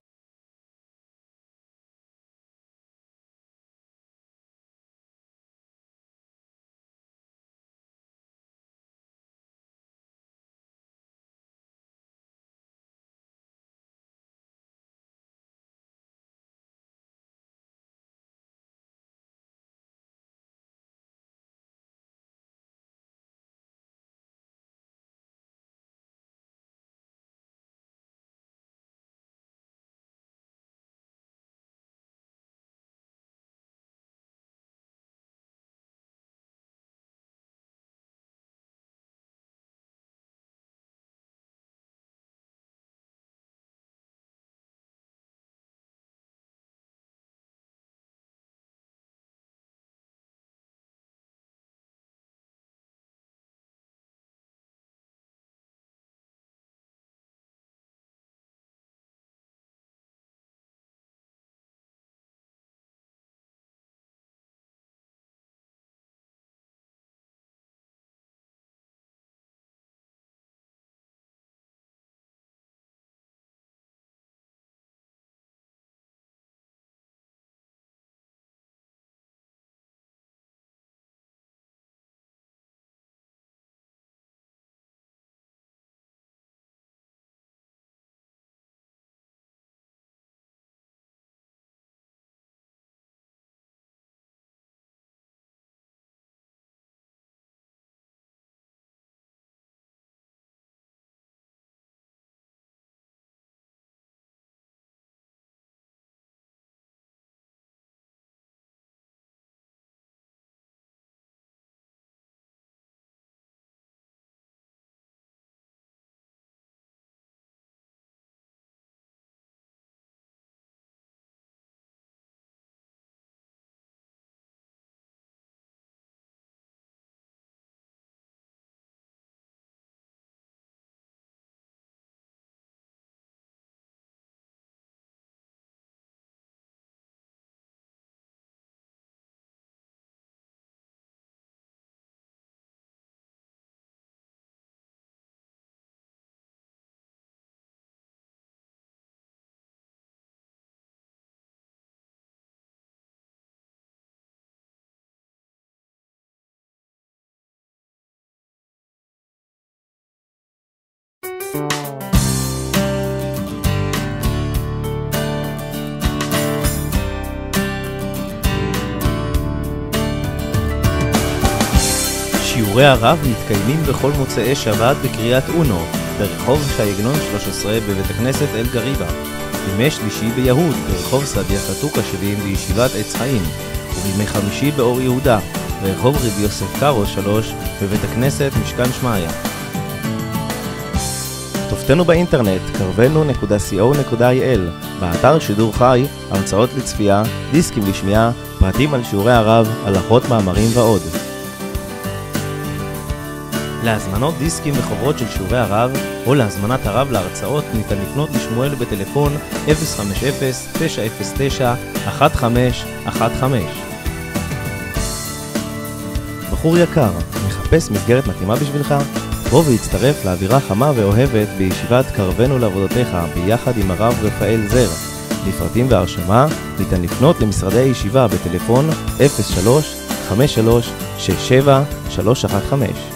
שיעורי הרב מתקיימים בכל מוצאי שבת בקריית אונו, ברחוב שייגנון שלוש עשרה בבית הכנסת אל גריבה, בימי שלישי ביהוד ברחוב סדיה חתוקה שבעים בישיבת עץ חיים, ובימי חמישי באור יהודה ברחוב רבי יוסף קארו שלוש בבית הכנסת משכן שמעיה. כתובתנו באינטרנט קרבנו נקודה סי או נקודה איי אל, באתר שידור חי, הרצאות לצפייה, דיסקים לשמיעה, פרטים על שיעורי הרב, הלכות, מאמרים ועוד. להזמנות דיסקים וחוברות של שיעורי הרב או להזמנת הרב להרצאות ניתן לפנות לשמואל בטלפון אפס חמש אפס תשע אפס תשע אחת חמש אחת חמש. בחור יקר, מחפש מסגרת מתאימה בשבילך? בוא והצטרף לאווירה חמה ואוהבת בישיבת קרבנו לעבודתך ביחד עם הרב רפאל זר. לפרטים והרשמה ניתן לפנות למשרדי הישיבה בטלפון אפס שלוש חמש שלוש שש שבע שלוש אחת חמש.